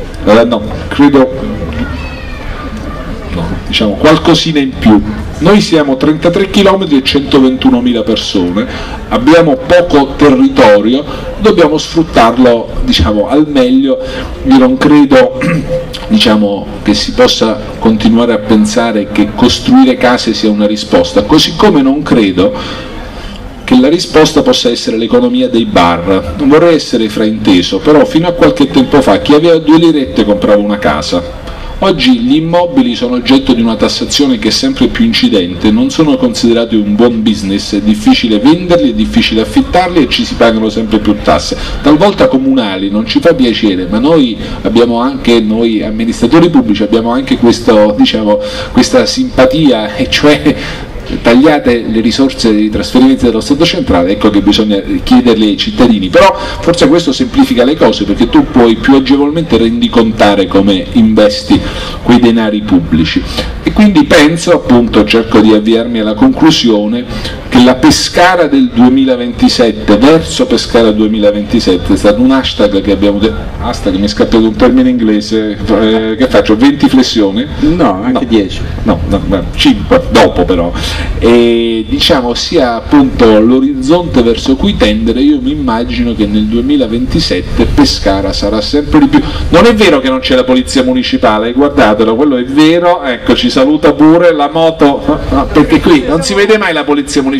diciamo qualcosina in più. Noi siamo 33 km e 121.000 persone, abbiamo poco territorio, dobbiamo sfruttarlo, diciamo, al meglio. Io non credo, diciamo, che si possa continuare a pensare che costruire case sia una risposta, così come non credo che la risposta possa essere l'economia dei bar. Non vorrei essere frainteso, però fino a qualche tempo fa chi aveva 2 lirette comprava una casa. Oggi gli immobili sono oggetto di una tassazione che è sempre più incidente, non sono considerati un buon business, è difficile venderli, è difficile affittarli e ci si pagano sempre più tasse, talvolta comunali, non ci fa piacere, ma noi abbiamo anche, noi amministratori pubblici abbiamo anche questo, diciamo, questa simpatia, e cioè tagliate le risorse di trasferimenti dello Stato centrale, ecco che bisogna chiederle ai cittadini, però forse questo semplifica le cose, perché tu puoi più agevolmente rendicontare come investi quei denari pubblici. E quindi penso, appunto, cerco di avviarmi alla conclusione, che la Pescara del 2027, verso Pescara 2027, è stato un hashtag che abbiamo hashtag, mi è scappato un termine inglese, che faccio, 20 flessioni? No, anche 10. No, 5 dopo però. E diciamo sia appunto l'orizzonte verso cui tendere. Io mi immagino che nel 2027 Pescara sarà sempre di più. Non è vero che non c'è la polizia municipale, guardatelo, quello è vero, ecco, ci saluta pure la moto, perché qui non si vede mai la polizia municipale.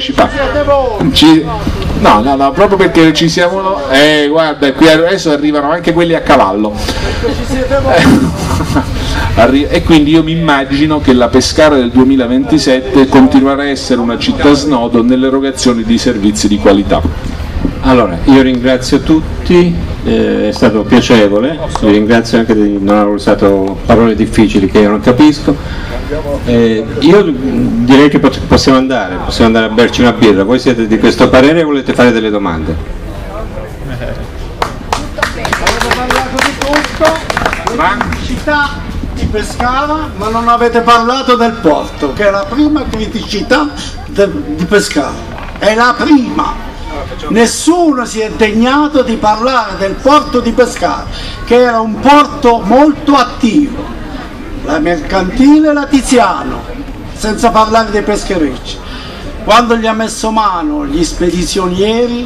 No, proprio perché ci siamo, guarda, qui adesso arrivano anche quelli a cavallo. E quindi io mi immagino che la Pescara del 2027 continuerà a essere una città snodo nell'erogazione di servizi di qualità. Allora, io ringrazio tutti, è stato piacevole, vi ringrazio anche di non aver usato parole difficili che io non capisco. Io direi che possiamo andare a berci una birra. Voi siete di questo parere o volete fare delle domande? Ma città di Pescara, ma non avete parlato del porto, che è la prima criticità di Pescara, è la prima. Nessuno si è degnato di parlare del porto di Pescara, che era un porto molto attivo, la mercantile Latiziano, senza parlare dei pescherecci. Quando gli ha messo mano gli speditionieri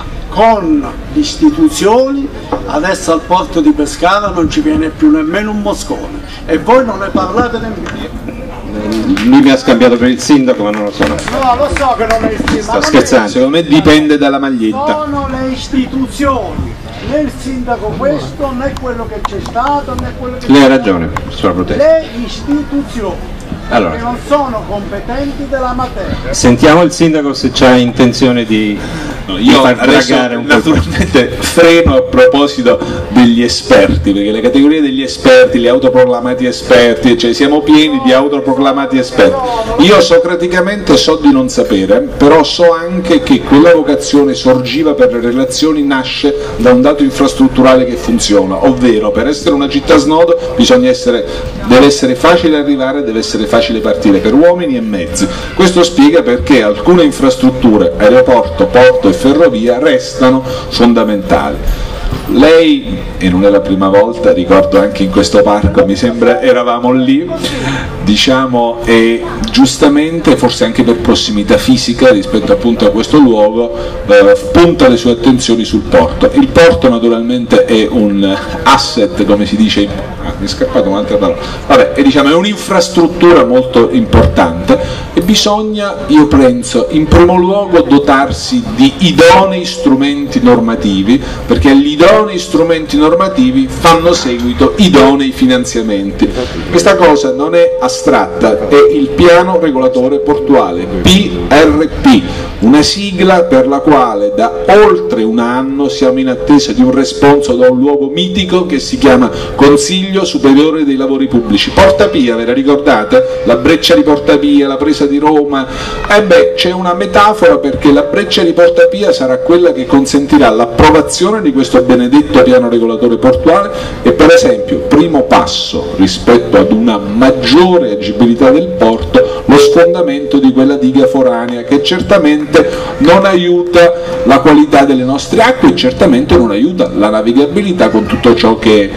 con le istituzioni, adesso al porto di Pescara non ci viene più nemmeno un moscone e voi non ne parlate nemmeno. Lui mi ha scambiato per il sindaco, ma non lo so. No, lo so che non è il sindaco. Sto scherzando. Secondo me dipende dalla maglietta. Sono le istituzioni, né il sindaco questo, né quello che c'è stato, né quello che Lei ha ragione, sulla protesta. Le istituzioni. Allora, che non sono competenti della materia. sentiamo il sindaco se c'ha intenzione di Io far adesso dragare un po'. naturalmente freno a proposito degli esperti, perché le categorie degli esperti, gli autoproclamati esperti, cioè siamo pieni di autoproclamati esperti. Io socraticamente so di non sapere, però so anche che quella vocazione sorgiva per le relazioni nasce da un dato infrastrutturale che funziona, ovvero per essere una città snodo deve essere facile arrivare, deve essere facile partire per uomini e mezzi. Questo spiega perché alcune infrastrutture, aeroporto, porto e ferrovia, restano fondamentali. Lei, e non è la prima volta, ricordo anche in questo parco, mi sembra eravamo lì, diciamo, e giustamente, forse anche per prossimità fisica rispetto appunto a questo luogo, punta le sue attenzioni sul porto. Il porto naturalmente è un asset, come si dice, mi è scappato un'altra parola, vabbè, è un'infrastruttura molto importante e bisogna, io penso, in primo luogo dotarsi di idonei strumenti normativi, perché agli idonei strumenti normativi fanno seguito idonei finanziamenti. Questa cosa non è astratta, è il piano regolatore portuale, PRP, una sigla per la quale da oltre un anno siamo in attesa di un responso da un luogo mitico che si chiama Consiglio Superiore dei Lavori Pubblici. Porta Pia, ve la ricordate? La breccia di Porta Pia, la presa di Roma. C'è una metafora, perché la breccia di Porta Pia sarà quella che consentirà l'approvazione di questo benedetto piano regolatore portuale e, per esempio, primo passo rispetto ad una maggiore agibilità del porto, lo sfondamento di quella diga foranea che certamente non aiuta la qualità delle nostre acque e certamente non aiuta la navigabilità con tutto ciò che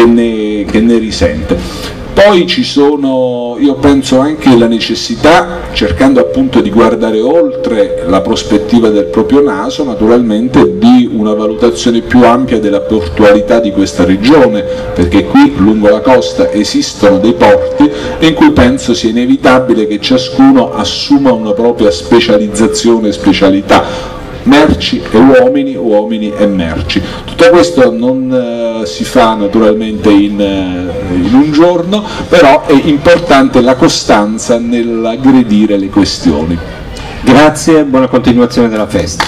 ne risente. Poi ci sono, io penso, anche la necessità, cercando appunto di guardare oltre la prospettiva del proprio naso, naturalmente, di una valutazione più ampia della portualità di questa regione, perché qui lungo la costa esistono dei porti in cui penso sia inevitabile che ciascuno assuma una propria specializzazione e specialità. Merci e uomini, uomini e merci. Tutto questo non si fa naturalmente in un giorno, però è importante la costanza nell'aggredire le questioni. Grazie e buona continuazione della festa.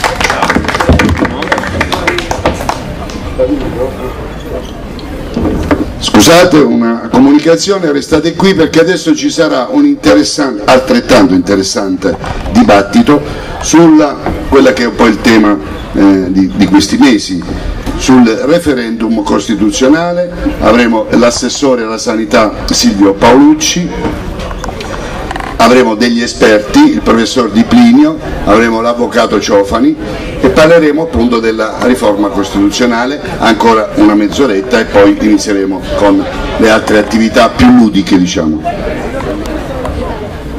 Scusate, una comunicazione, restate qui perché adesso ci sarà un altrettanto interessante dibattito sulla quella che è un po' il tema di questi mesi, sul referendum costituzionale. Avremo l'assessore alla sanità Silvio Paolucci, avremo degli esperti, il professor Di Plinio, avremo l'avvocato Ciofani e parleremo appunto della riforma costituzionale, ancora una mezz'oretta, e poi inizieremo con le altre attività più ludiche, diciamo.